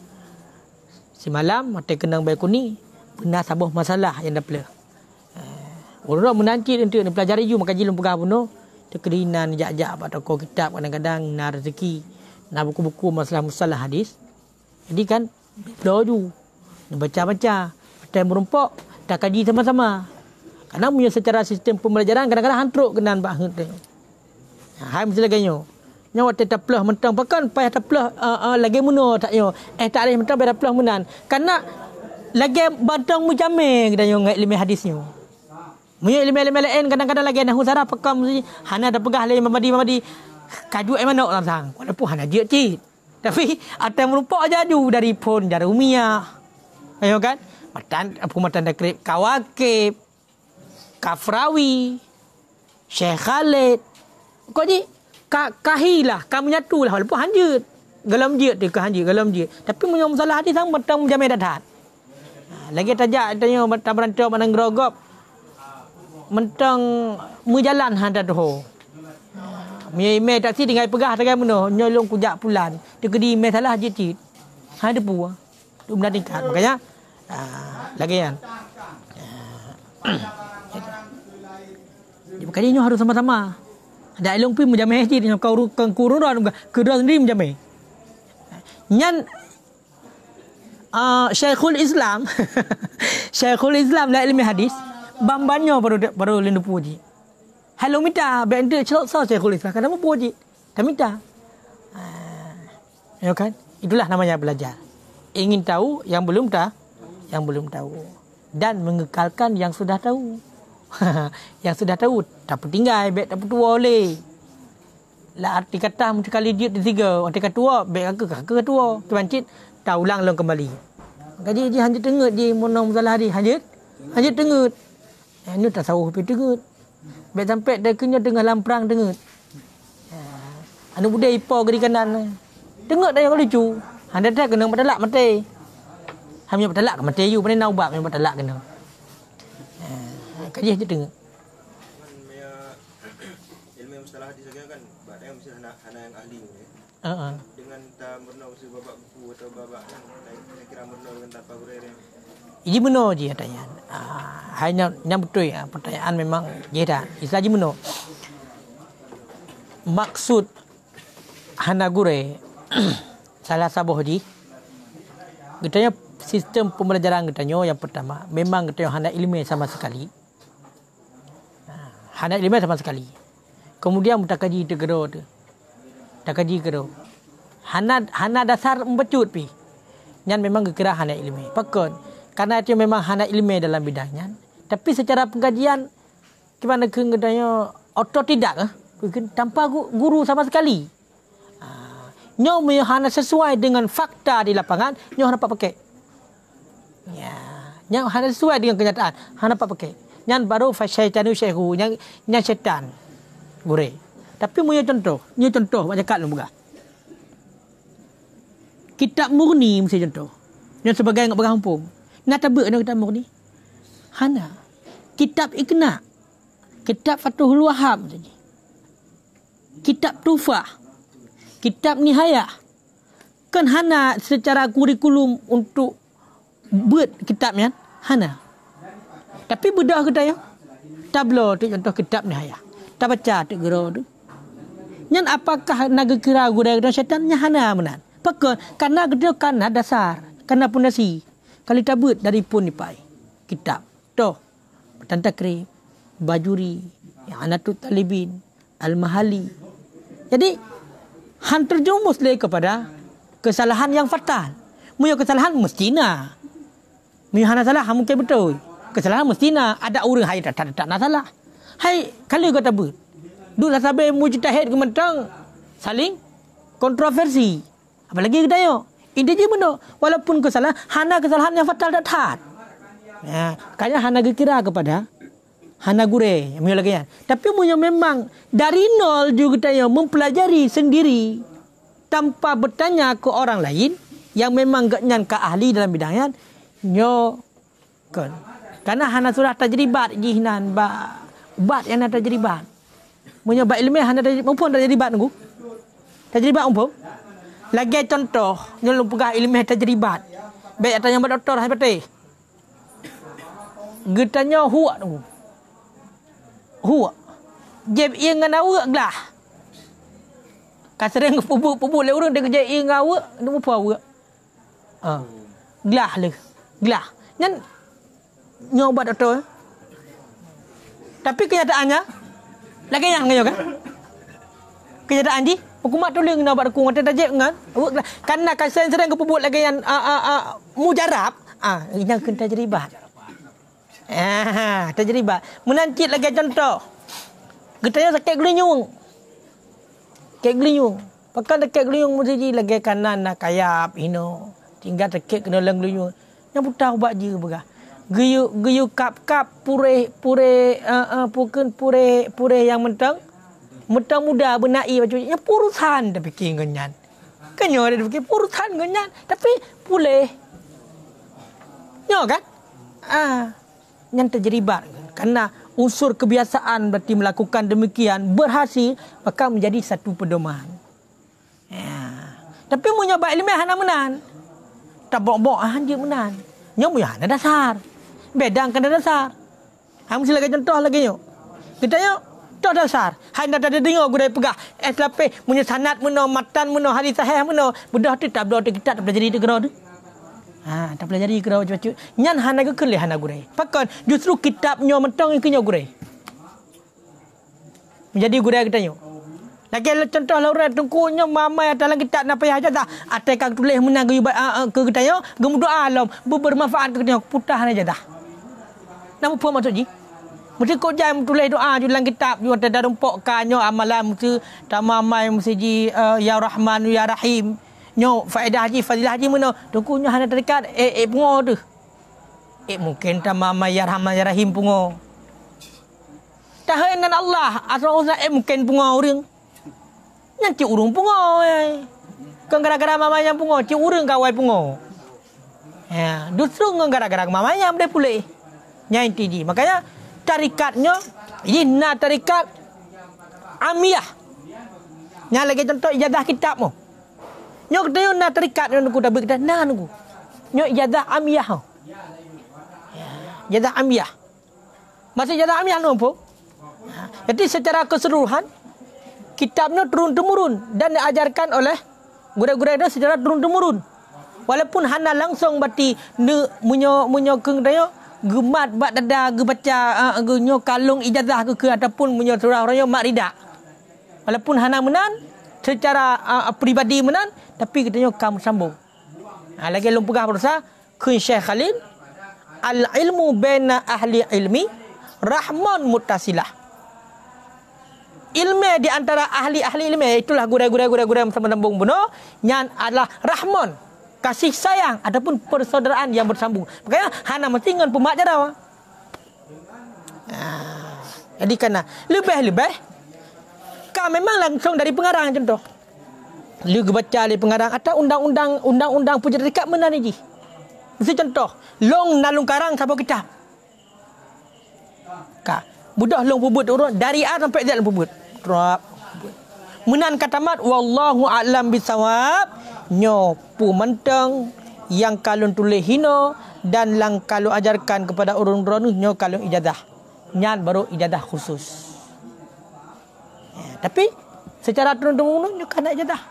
semalam mata kenang baik ni benar sabuh masalah yang dah pula. Orang menanti untuk pelajari you maka jilum pegah bunuh tekerinan jak-jak apa toko kitab kadang-kadang na rezeki na buku-buku masalah-masalah hadis. Jadi kan belajar baca-baca dan merumpok dah kaji sama-sama. Karena punya secara sistem pembelajaran kadang-kadang hantruk kenan bah hut. Hai mesti laganyo. Nyawa tetap pelah mentang pakan payah taplah uh, uh, lagi muno tak yo. Eh tak ada mentang pada pelah menan. Karena lagi batang mujame kita yo ngai ilmu hadisnya. Punya ilmu-ilmu lain kadang-kadang lagi nahu sarah pakam mesti hana dah pegah lain mamadi mamadi kaju ai manok langsang. Walaupun hana dia cit. Tapi atas merupak jadu dari pun Jarumiyah. Ayo kan? Matan apa matan dah krip Kawakib, Kafrawi, Syekh Khalid. Kau ni ka, kahilah, kamu nyatulah walaupun hanjut. Galam jiat dia ke hanjut, galam jiat. Tapi punya masalah hadis sang matang jamai dadat. Lagi tajak tanya matang berantau manang gerogop. Mentang mujalan handa doh. Mie email taksi dengan pegah dengan mana nyolong kujak pulan. Dia kedi email salah je cit. Ha ada pu. Tu benar tingkat. Makanya aa, lagi kan. Jadi makanya nyo harus sama-sama. Ada ilung pi menjamai cit dengan kau kang kururan kedua sendiri menjamai. Nyan uh, Syekhul Islam Syekhul Islam la ilmu hadis. Bambanyo baru baru lindu puji. Hello mita, benda celok so saya kulis. Kenapa puji? Tak minta. Ya kan? Itulah namanya belajar. Ingin tahu yang belum tahu, yang belum tahu dan mengekalkan yang sudah tahu. Yang sudah tahu tak tinggal, baik tak tua oleh. Lah arti kata macam kali dia tiga, arti kata tua, baik kakak kakak tua. Kebancit tak ulang long kembali. Jadi dia hanya tengut je monong salah dia, hanya hanya tengut. Eh, ni tak sawah pergi tengut. Baik sampai dah kena tengah lamprang tengut. Anu budaya ipo ke di kanan. Tengut dah yang lucu. Handa dah kena bertalak mati. Hamnya bertalak ke mati you pandai nak ubat memang bertalak kena. Ha, kaji je tengut. Ilmu mustalah hadis kan badak yang mesti anak anak yang ahli ni. Uh-uh. Dengan tak benar mesti babak buku atau babak kan kira benar dengan tanpa gurere. Ini benar je katanya. Ah, hanya yang betul ya. Pertanyaan memang je dah. Islah je benar. Maksud hana gure salah sabuh ji. Katanya sistem pembelajaran katanya yang pertama memang katanya hana ilmu sama sekali. Hana ilmu sama sekali. Kemudian kita kaji tegero tu. Tak kaji tegero. Hana hana dasar membecut pi. Yang memang kira hana ilmu. Pakon. Karena itu memang hana ilmu dalam bidangnya. Tapi secara pengkajian gimana ke katanya otodidak eh? Tanpa guru sama sekali. Ah, nyo hana sesuai dengan fakta di lapangan, nyo hana pakai. Ya, nyo hana sesuai dengan kenyataan, hana pakai. Nyan baru fasyaitanu syekhu, yang yang syaitan. Gure. Tapi punya contoh, nyo contoh banyak kat lu buka. Kitab murni mesti contoh. Nyo sebagai ngak pegang hukum. Nata ber nak kitab murni. Hana. Kitab Iqna. Kitab Fathul Wahhab saja. Kitab Tufah. Kitab Nihayah. Kan hana secara kurikulum untuk buat kitabnya. Hana. Tapi bedah kita ya. Tablo tu contoh kitab Nihayah. Tak baca tu gero tu. Nyan apakah naga kira gudai dan syaitan nya hana menan. Pakon karena gede karena dasar, karena pondasi. Kali tabut dari pun nipai. kitab. Toh, Batan Takrib, Bajuri, Anatut Talibin, Al-Mahali. Jadi, han terjumus lagi kepada kesalahan yang fatal. Punya kesalahan mestina. Punya hana salah, mungkin betul. Kesalahan mestina. Ada orang hai tak tak tak nak salah. Hai, kalau kata ber. Duduk sahabat mujtahid kementang saling kontroversi. Apalagi kita yo. Ini je benda. Walaupun kesalahan, hana kesalahan yang fatal tak tat. Ya, kaya hana kira kepada hana gure yang lagi kan. Tapi punya memang dari nol juga kita mempelajari sendiri tanpa bertanya ke orang lain yang memang gak nyan ke ahli dalam bidangnya nyo kan. Karena hana surah tajribat jihnan ba bat yang ada tajribat. Punya ba ilmiah hana tajribat mumpun tajribat nunggu. Tajribat mumpun. Lagi contoh nyo lu pegah ilmiah tajribat. Baik tanya ba doktor hai pate. Getanya huak nunggu. Huak. Jeb ia dengan awak gelah. Kasering pupuk-pupuk le urang dia kerja ia dengan awak, dia apa awak? Ah. Gelah le. Gelah. Nyan nyobat doktor. Tapi kenyataannya lagi yang ngayo kan? Kenyataan ji, hukumat tu le ngena bat ku ngata tajib ngan. Awak karena kaseng sering kepupuk lagi yang a a a mujarab, ah ini kena tajribat. Ah, tajribat. Menancit lagi contoh. Getanya sakit gelinyung. Sakit gelinyung. Pakai sakit gelinyung mesti ji lagi kanan nak kayap ino. Tinggal sakit kena lang gelinyung. Yang putah ubat je begah. Geyu geyu kap-kap pure pure uh, uh, pukun pure pure yang mentang. Mentang muda benai macam ni. Yang purusan dah fikir genyan. Kenyo dia fikir purusan genyan. Tapi boleh. Nyo kan? Ah. Yang terjeribat karena unsur kebiasaan berarti melakukan demikian berhasil maka menjadi satu pedoman. Ya. Tapi punya baik ilmiah hana menan. Tak bok-bok hanya menan. Nyo punya hana dasar. Beda kan dasar. Hang mesti lagi contoh lagi nyo. Kita nyo contoh dasar. Hai nak ada dengar gudai pegah. S lape punya sanad meno matan meno hadis sahih meno. Budak tu tak belah kita tak pelajari degra tu. Ha, tak pelajari kira macam-macam. Nyan hana ke kelih hana gurai. Pakan justru kitabnya mentang yang kenyo gurai. Menjadi gurai kita nyo. Lagi contoh lah orang tungkunya mama dalam kitab nak payah aja tak. Atai kang tulis menang ke ke kita nyo, gemu doa alam bermanfaat ke kita putah aja dah. Nama apa maksud ji? Mesti kau jangan tulis doa dalam kitab you ada rumpok kanyo amalan mesti tamamai mesti ji uh, ya Rahman ya Rahim. Nyo faedah haji fadilah haji mana tukunya hana terikat eh eh pungo tu eh mungkin tamama ya rahman ya rahim pungo tahanan Allah asal usah eh mungkin pungo urang nyanci urung pungo eh kan gara-gara mama yang pungo ci urang kawai pungo ya justru gara-gara mama yang boleh pulih nyai tiji makanya tarikatnya ini na tarikat amiyah nya lagi contoh ijazah kitabmu. Nyok dia nak terikat dengan aku dah berkata nah aku. Nyok ijazah amiyah. Ijazah amiyah. Masih ijazah amiyah no apa? Jadi secara keseluruhan kitabnya turun temurun dan diajarkan oleh guru-guru itu secara turun temurun. Walaupun hana langsung berarti ne munyo munyo keng dayo gemat bak dada ge baca ge nyo kalung ijazah ke ke ataupun munyo surah orang mak rida. Walaupun hana menan secara uh, peribadi menan tapi katanya kamu sambung. Ha, lagi lu pegah berusaha kun Syekh Khalil al ilmu baina ahli ilmi rahman muttasilah. Ilmu di antara ahli-ahli ilmu itulah gura-gura-gura-gura sambung benar yang adalah rahman kasih sayang ataupun persaudaraan yang bersambung. Makanya hana mesti dengan pemak jarawa. Ha, jadi kana lebih-lebih Kau memang langsung dari pengarang contoh. Lu baca dari pengarang atau undang-undang undang-undang puja dekat mana ni ji? Mesti contoh, long nalung karang siapa kitab. Ka, budak long pubut urut dari A sampai Z long pubut. Drop. Menan katamat wallahu a'lam bisawab. Nyo pu menteng yang kalun tulis hino dan lang kalau ajarkan kepada urun-urun nyo kalun ijazah. Nyan baru ijazah khusus. Tapi secara turun-temurun juga nak ijazah.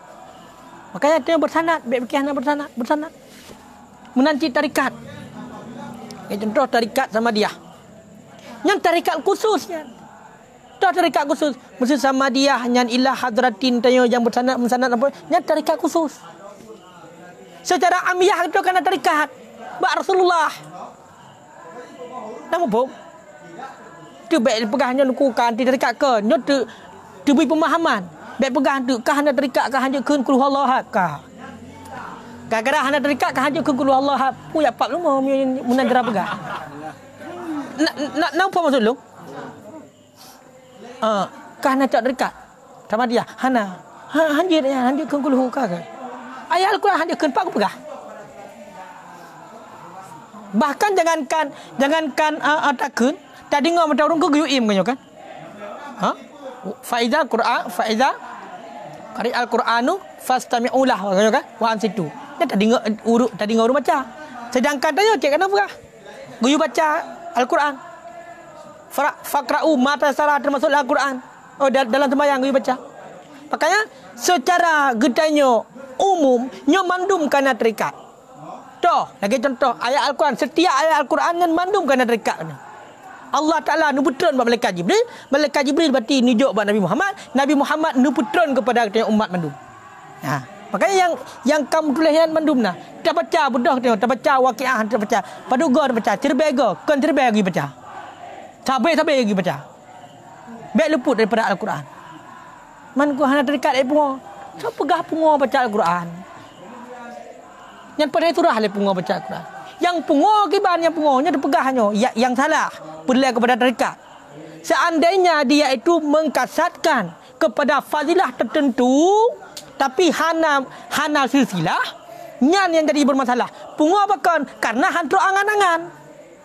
Makanya dia bersanad, baik fikih nak bersanad, bersanad. Menanci tarikat. Contoh tarikat Samadiyah. Yang tarikat khususnya. Dah tarikat khusus. Mesti Samadiyah nyan ilah hadratin tayo yang bersanad mensanad apa? Yang tarikat khusus. Secara amiyah itu kena tarikat. Ba Rasulullah. Nama bom. Tu baik pegahnya nuku kan di tarikat ke. Nyo tu tu beri pemahaman. Baik pegah tu kah hanya tarikat kah hanya kun kul Allah kah. Kadang-kadang hanya tarikat kah hanya kun kul Allah. Puya pak lu mau munadara pegah. Nak nak nampak maksud lu? Ah, kah nak cak dekat. Sama dia, hana. Ha hanjir ya, hanjir kun kul hu ka ke. Ayat Al-Quran hanjir kun pak pegah. Bahkan jangankan jangankan uh, takun, tak dengar macam orang ke guyuim kan? Ha? Faiza Quran, faiza qari Al-Quranu fastami'u lah kan? Wa ansitu. Dia tak dengar urut, tak dengar urut baca. Sedangkan dia cek kenapa? Guyu baca Al-Quran. Fakra'u mata sarah termasuk Al-Quran. Oh dalam sembahyang dia baca. Makanya secara gedanya umum nyo mandum kana terikat. Toh, lagi contoh ayat Al-Quran, setiap ayat Al-Quran yang mandum kana terikat. Allah Taala nubutron buat malaikat Jibril, malaikat Jibril berarti nunjuk buat Nabi Muhammad, Nabi Muhammad nubutron kepada umat mandum. Ha, makanya yang yang kamu tulis yang mandum nah, tak baca budak tengok, tak baca waqiah, tak baca paduga, tak baca cerbega, kon cerbega lagi baca. Sabar-sabar lagi baca. Baik luput daripada Al-Quran. Man ku hana terikat ai pungo. Siapa pegah pungo baca Al-Quran. Yang pada surah le pungo baca Al-Quran. Yang pungo kiban yang pungo nya dipegahnya ya, yang salah berdalil kepada terikat. Seandainya dia itu mengkasatkan kepada fadilah tertentu tapi hana hana silsilah, nyan yang jadi bermasalah. Pungo apakan? Karena hantu angan-angan.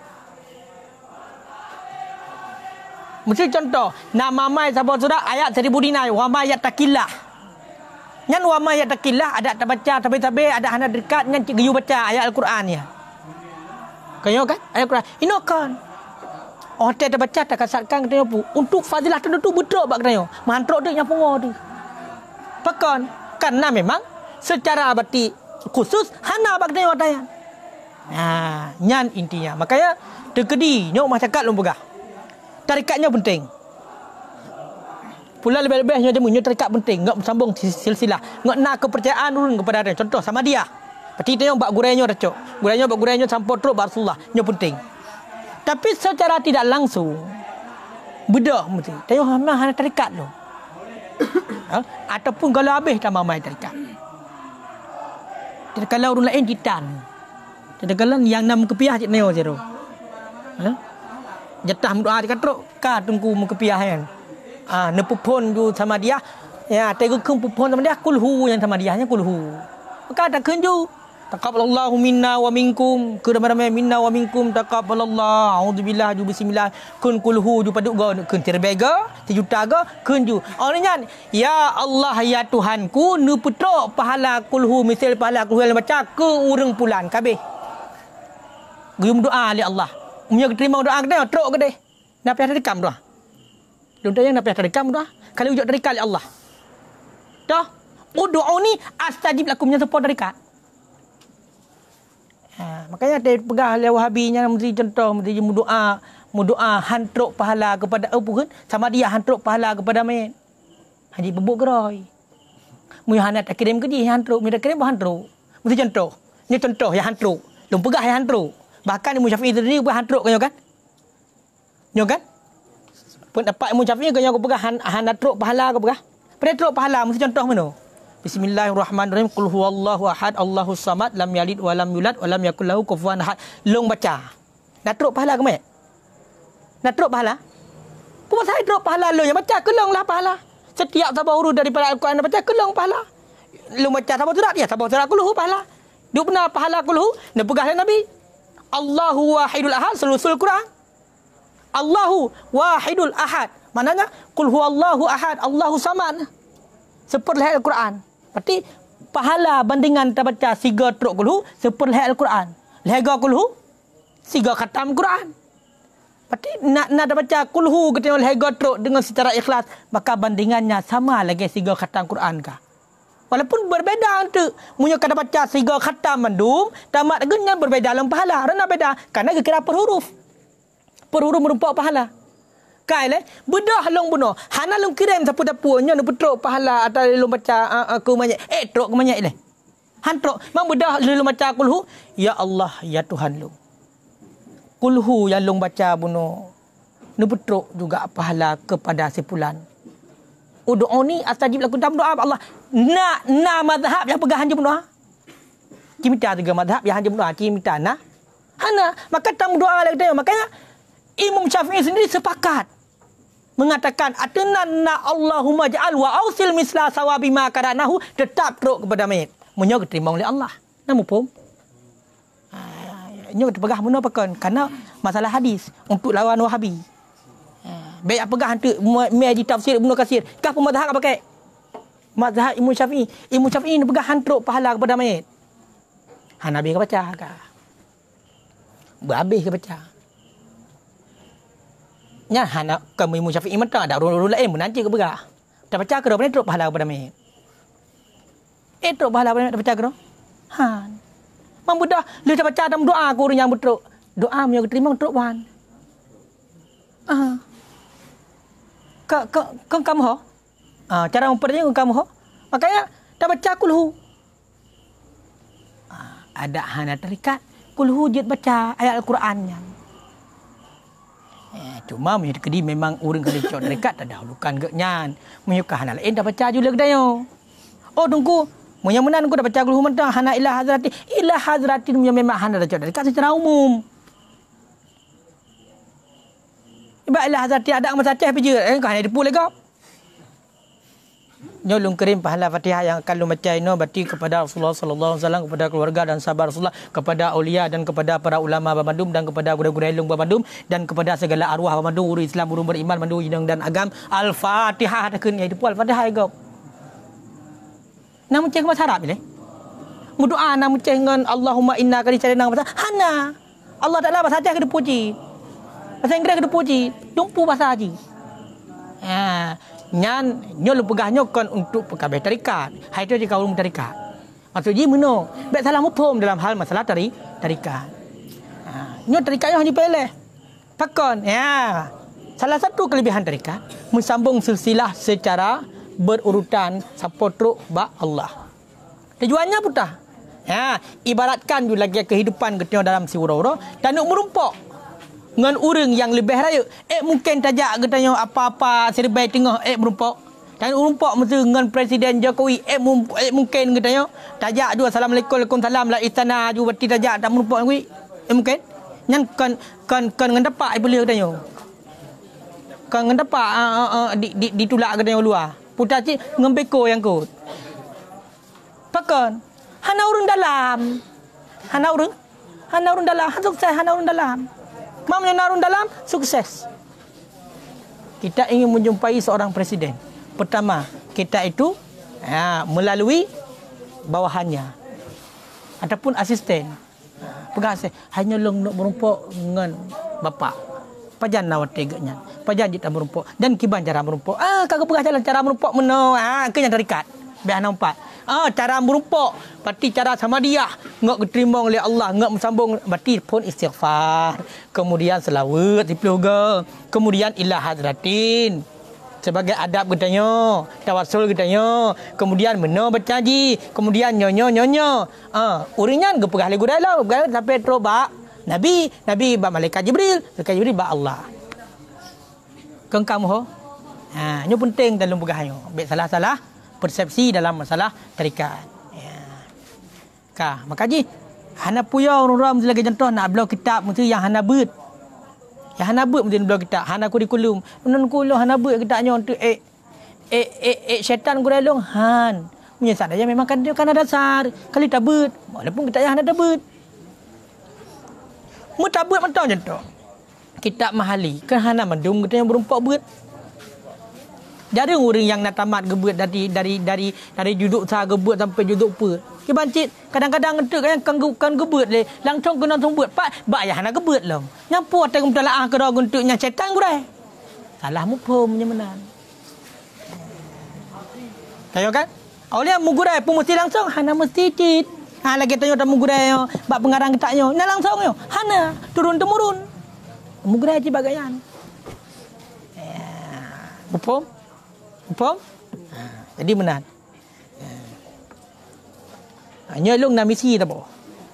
Mesti contoh, nama mai sahabat surah ayat seribu dinai, wa ma yattaqillah. Nyan wa ma yattaqillah ada tak baca tabe-tabe, ada hana dekat nyan cik geyu baca ayat Al-Quran ya. Kayo kan? Ayat Al-Quran. Ino kan. Oh tak baca tak kasatkan katanya pu. Untuk fadilah tertentu betul bak katanya. Mantrok dia yang pungo tu. Pekan karena memang secara berarti khusus hana bak katanya wataya. Nah, nyan intinya. Makanya dekedi nyok masyarakat lum pegah. Tarikatnya penting. Pula lebih-lebihnya jemunya tarikat penting, enggak bersambung silsilah. Enggak nak kepercayaan urun kepada dia. Contoh sama dia. Berarti dia bak gurainya recok. Gurainya bak gurainya sampai terus Rasulullah. Nya penting. Tapi secara tidak langsung bedah mesti. Tengok hama hana tarikat tu. Ha? Ataupun kalau habis tak mamai tarikat. Jadi kalau urun lain titan. Jadi kalau yang nam kepiah cik neo jero. Ha? Jatah doa dekat teruk ka tunggu mukepiah kan. Ah nepupon ju sama dia. Ya, tegu kum pupon sama dia kulhu yang sama dianya kulhu. Maka tak kunju. Taqabbalallahu minna wa minkum. Kedamai minna wa minkum taqabbalallahu. Auzubillah ju bismillah. Kun kulhu ju paduk go kun terbega, sejuta go kunju. Orangnya ya Allah ya Tuhanku nu putrok pahala kulhu misal pahala kulhu yang baca ke urang pulan kabeh. Guyum doa li Allah. Punya terima doa kita teruk ke deh. Nak payah rekam doa. Lu tanya nak payah rekam doa. Kalau ujak dari kali Allah. Dah. Ud'uni astajib lakum nya support dari kat. Ha, makanya dia pegah le Wahabinya mesti contoh mesti mu doa, mu doa hantruk pahala kepada apa kan? Sama dia hantruk pahala kepada mayat. Haji bebuk gerai. Mu hana tak kirim ke dia hantruk, mu tak kirim hantruk. Mesti contoh. Ni contoh yang hantruk. Lu pegah yang hantruk. Bahkan Imam Syafi'i sendiri pun hantruk kan, kan? Nyo kan? Pendapat Imam Syafi'i kan aku pegah han hantruk pahala aku pegah. Pada truk pahala mesti contoh mana? Bismillahirrahmanirrahim. Qul huwallahu ahad, Allahus samad, lam yalid wa lam yulad wa lam yakul lahu kufuwan ahad. Long baca. Nak truk pahala ke mayat? Nak truk pahala? Pun saya truk pahala lo yang baca kelonglah pahala. Setiap sabar huruf daripada Al-Quran baca kelong pahala. Long baca sabar surat dia, sabar surat kulhu pahala. Duk benar pahala kulhu, nak pegah Nabi. Allahu wahidul ahad selusul Quran. Allahu wahidul ahad. Maknanya qul huwallahu ahad, Allahu samad. Seperti Al-Quran. Berarti pahala bandingan kita baca tiga truk kulhu seperti Al-Quran. Lega kulhu tiga khatam Quran. Berarti nak nak baca kulhu ketika lega truk dengan secara ikhlas, maka bandingannya sama lagi tiga khatam Quran kah? Walaupun berbeza tu. Munya kada baca tiga khatam mandum, tamat genyang berbeza dalam pahala. Kerana beda? Karena kira per huruf. Per huruf merupakan pahala. Kai le, bedah long buno. Hana long kirim sapu-sapu nya nu petrok pahala atau long baca aku uh, banyak. Eh, trok banyak le. Han trok, mang bedah lu baca kulhu, ya Allah, ya Tuhan lu. Kulhu yang long baca buno. Nu petrok juga pahala kepada si fulan. Udu'uni astajib lakum dalam doa Allah. Na na mazhab yang pegang hanya berdoa. Cimita tiga mazhab yang hanya berdoa. Cimita na. Hana. Maka dalam doa lagi. Makanya Imam Syafi'i sendiri sepakat. Mengatakan. Atena na Allahumma ja'al wa awsil misla sawabi ma karanahu. Tetap teruk kepada mayit. Menyok diterima oleh Allah. Namun pun. Nyok terpegang benda apa kan? Karena masalah hadis. Untuk lawan Wahabi. Baik apa gah hantu mai tafsir Ibnu Katsir. Kah pemazhab apa pakai? Mazhab Imam Syafi'i. Imam Syafi'i ni pegang hantu pahala kepada mayit. Hanabi ke baca kah? Berhabis ke baca? Nya hana kamu Imam Syafi'i mentang ada urun-urun lain menanti ke begah. Tak baca ke dah teruk pahala kepada mayit. Eh teruk pahala kepada mayit tak baca ke dah? Han. Mang budak dia tak baca dalam doa ku orang yang betul. Doa punya terima teruk wan. Ah. Ke, ke, ke kamu ho? Ah, cara mempercayai kamu ho? Makanya dah baca kulhu. Ah, ada hana terikat kulhu dia baca ayat Al-Qurannya. Eh, cuma punya kedi memang orang kena cok terikat tak dahulukan ke nyan. Menyuka hana lain dah baca juga kedayo. Oh tunggu, punya menan aku dah baca kulhu mentang hana ilah hazrati. Ilah hazrati punya memang hana dah cok terikat secara umum. Baiklah Hazrati ada masa Aceh pergi eh kan ada pula kau. Nyolong kirim pahala Fatihah yang akan lu baca ini berarti kepada Rasulullah sallallahu alaihi wasallam, kepada keluarga dan sahabat Rasulullah, kepada aulia dan kepada para ulama Babandum dan kepada guru-guru ilmu Babandum dan kepada segala arwah Babandum, urus Islam, urus beriman, mandu dan agam. Al-Fatihah dah kun itu Al-Fatihah kau. Namun cek bahasa Arab ni. Berdoa namun cek dengan Allahumma inna kali cari nama bahasa hana. Allah Taala bahasa Aceh kena puji. Bahasa Inggeris kena puji, tumpu bahasa haji. Ha, nyan nyo lu pegahnya kan untuk pekabeh tarikat. Hai tu je kau ulum tarikat. Maksud je meno, baik salah mufhum dalam hal masalah tari tarikat. Ha, nyo tarikatnya hanya peleh. Pakon, ya. Salah satu kelebihan tarikat mensambung silsilah secara berurutan sapotruk ba Allah. Tujuannya putah. Ya, ibaratkan ju lagi kehidupan ketio dalam si ura-ura dan nak merumpok dengan orang yang lebih raya. Eh mungkin tajak katanya apa-apa serbai tengah eh merumpok. Dan merumpok mesti dengan Presiden Jokowi eh, eh mungkin katanya tajak dua assalamualaikum waalaikumsalam la istana ju berarti tajak tak merumpok kuwi. Eh mungkin nyan kan kan kan dengan dapat ai boleh katanya. Kan dengan dapat uh, uh, uh, di, di, ditulak katanya luar. Putar cik ngembeko yang kot. Pakon hana urang dalam. Hana urang hana urang dalam, sukses hana urang dalam. Mamanya narun dalam sukses. Kita ingin menjumpai seorang presiden. Pertama, kita itu ya, melalui bawahannya ataupun asisten. Pegasih hanya long nak merumpok dengan bapa. Pajan nawat teganya. Pajan kita merumpok dan kiban cara merumpok. Ah, kagak pegah jalan cara merumpok meno. Ah, ke yang terikat. Biar nampak. Ah, cara merumpok berarti cara sama dia ngak diterima oleh Allah, ngak mensambung berarti pun istighfar, kemudian selawat dipluga, kemudian ilah hadratin sebagai adab katanya, tawasul katanya, kemudian meno bercaji, kemudian nyonyo nyonyo. Ah, uringan ge pegah lagu dalam, sampai terus ba Nabi, Nabi ba malaikat Jibril, malaikat Jibril ba Allah. Keng kamu ho. Ha, nyo penting dalam pegah yo. Baik salah-salah persepsi dalam masalah tarikat. Ya. Kah, makaji hana puya orang-orang lagi contoh nak belau kitab mesti yang hana beut. Yang hana beut mesti belau kitab, hana kurikulum. Nun kulo hana beut kitabnya untuk eh eh eh, eh syaitan gurelong han. Menyesat aja memang kan dia kan ada dasar. Kali tak beut, walaupun kitabnya hana ada beut. Mu tak beut mentang contoh. Kitab mahali kan hana mandum kita yang berumpok beut. Jarang orang yang nak tamat gebut dari dari dari dari juduk sah gebut sampai juduk pe. Ki bancit kadang-kadang entuk kan kan kan gebut le. Langsung kena tumbut pak bak ya nak gebut long. Nyampu atai mutalaah ke dah untuknya setan gurai. Salah mufhum nya menan. Kayo kan? Awalnya mugurai pun mesti langsung hana mesti tit. Ha lagi tanya tak mugurai yo, bab pengarang ketaknya. Nah langsung yo. Hana turun temurun. Mugurai je bagayan. Ya. Upom? Upom? Ha, jadi benar. Hanya long na misi tak apa.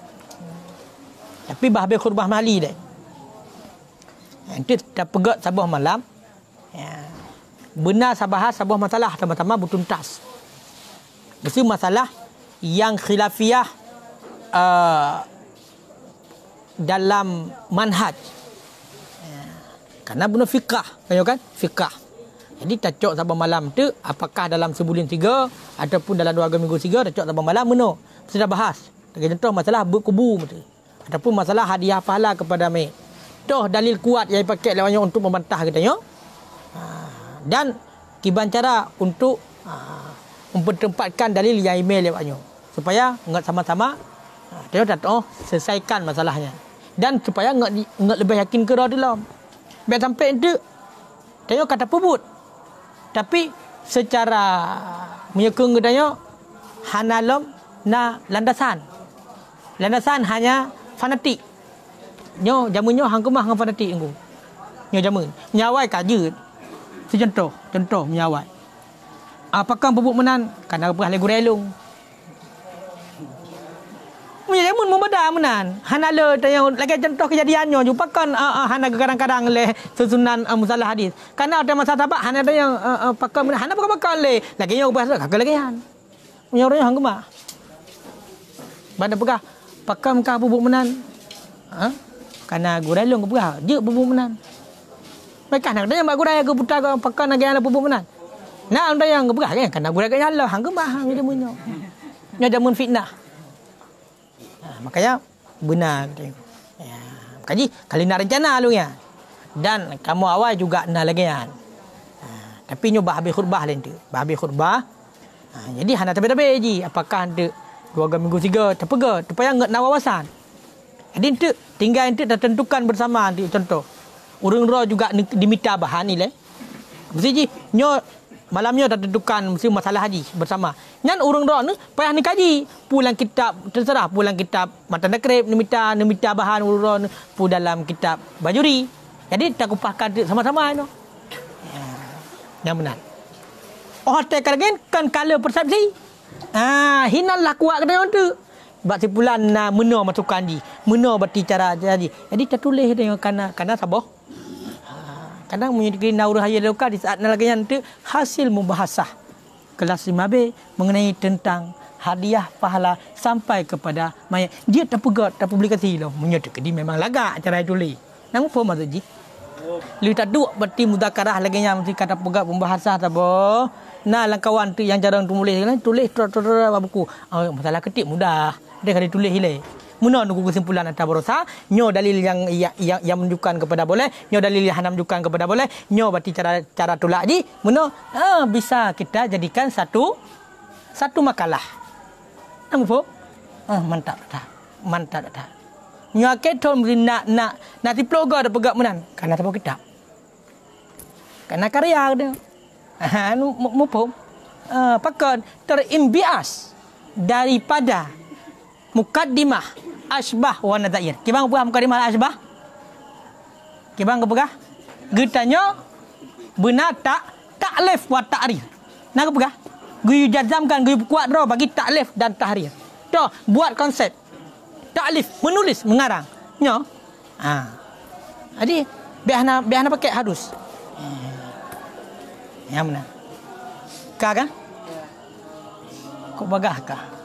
Tapi bah habis khutbah mali dah. Nanti dah pegat sabah malam. Ya. Benar sabahas sabah masalah sama-sama bertuntas. Mesti masalah yang khilafiyah uh, dalam manhaj. Ya. Karena benar fiqah, kan? Fiqah. Jadi tacok sabah malam tu apakah dalam sebulan tiga ataupun dalam dua minggu tiga tacok sabah malam benar. Mesti dah bahas. Bagi contoh masalah berkubu betul. Ataupun masalah hadiah pahala kepada mayit. Toh dalil kuat yang dipakai lawannya untuk membantah katanya. Ha, dan kiban cara untuk ha, mempertempatkan dalil yang email lewatnya supaya ngat sama-sama ha, dia dah oh selesaikan masalahnya. Dan supaya ngat ngat lebih yakin ke dalam. Biar sampai itu dia kata pebut. Tapi secara menyekung katanya hanalom na landasan. Landasan hanya fanatik. Nyo jamunnya hang kemah hang fanatik engko. Nyo jamun. Nyawai kaje. Secontoh, contoh menyawai. Apakah bubuk menan? Karena apa le gurelung. Punya jamun membeda menan. Hanala tanya lagi contoh kejadiannya jupakan uh, uh, hana kadang-kadang le susunan uh, musalah hadis. Karena ada masa tabak hana ada yang uh, uh, pakar menan. Hana pakar le. Lagi yang bahasa kagak lagian. Punya orang hang kemah. Banda pegah pakam kah bubuk menan. Ha? Karena gurelong ke pegah, je bubuk menan. Mereka nak tanya mak gurai ke putar ke pakam nak yang bubuk menan. Nak anda yang ke pegah kan karena gurai ke Allah hang kemah hang jamunnya. Nya jamun fitnah. Ha, makanya benar tengok. Ya, kaji kali nak rencana lu ya. Dan kamu awal juga nak lagi kan. Ha, tapi nyoba habis khutbah lain tu. Habis khutbah. Ha, jadi hana tabe-tabe ji apakah ada dua minggu tiga terpega supaya ngat nawawasan. Jadi tu tinggal itu dah tentukan bersama nanti contoh. Urang roh juga diminta bahan ni le. Mesti ji nyo malamnya dah tentukan mesti masalah haji bersama. Nyan urang roh ni payah ni kaji. Pulang kitab terserah pulang kitab matan takrib ni minta ni minta bahan urang roh pu dalam kitab bajuri. Jadi tak kupahkan sama-sama no. Ya. Yang benar. Oh tekan kan kala persepsi. Ah, hinalah kuat kena tu. Bak simpulan na meno masukan ji. Meno berarti cara jadi. Jadi kita tulis dengan kana kana sabah. Ha, kadang menyedikit naurah haya lokal di saat nalagian tu hasil membahasah kelas lima B mengenai tentang hadiah pahala sampai kepada mayat. Dia terpegat tak publikasi loh. Menyedikit dia memang lagak cara tulis. Nang apa maksud ji? Lu tak duk berarti mudakarah lagi yang mesti kata pegat pembahasah sabah. Nah, langkawan tu yang jarang tulis kan tulis buku. Oh, masalah ketik mudah. Dia kali tulis hilai. Muna nunggu kesimpulan atas berosa, nyo dalil yang yang yang, yang menunjukkan kepada boleh, nyo dalil yang menunjukkan kepada boleh, nyo berarti cara cara tolak ji. Muna ah, bisa kita jadikan satu satu makalah. Nampak? Ah, mantap dah. Mantap dah. Nyo keton nak nak nak tiploga dah pegak menan. Karena apa kitab. Karena karya dia. Ha, mumpung uh, pakar terimbias daripada mukaddimah asbah wa nadzair. Kibang apa mukaddimah asbah? Kibang apa? Getanya benar tak taklif wa ta'rif. Nak apa? Guyu jazamkan guyu kuat ro bagi taklif dan tahrir. Toh buat konsep. Taklif menulis mengarang. Nyo. Ha. Jadi biarna biarna pakai hadus. Yang mana? Kah kan? Kok bagah kah?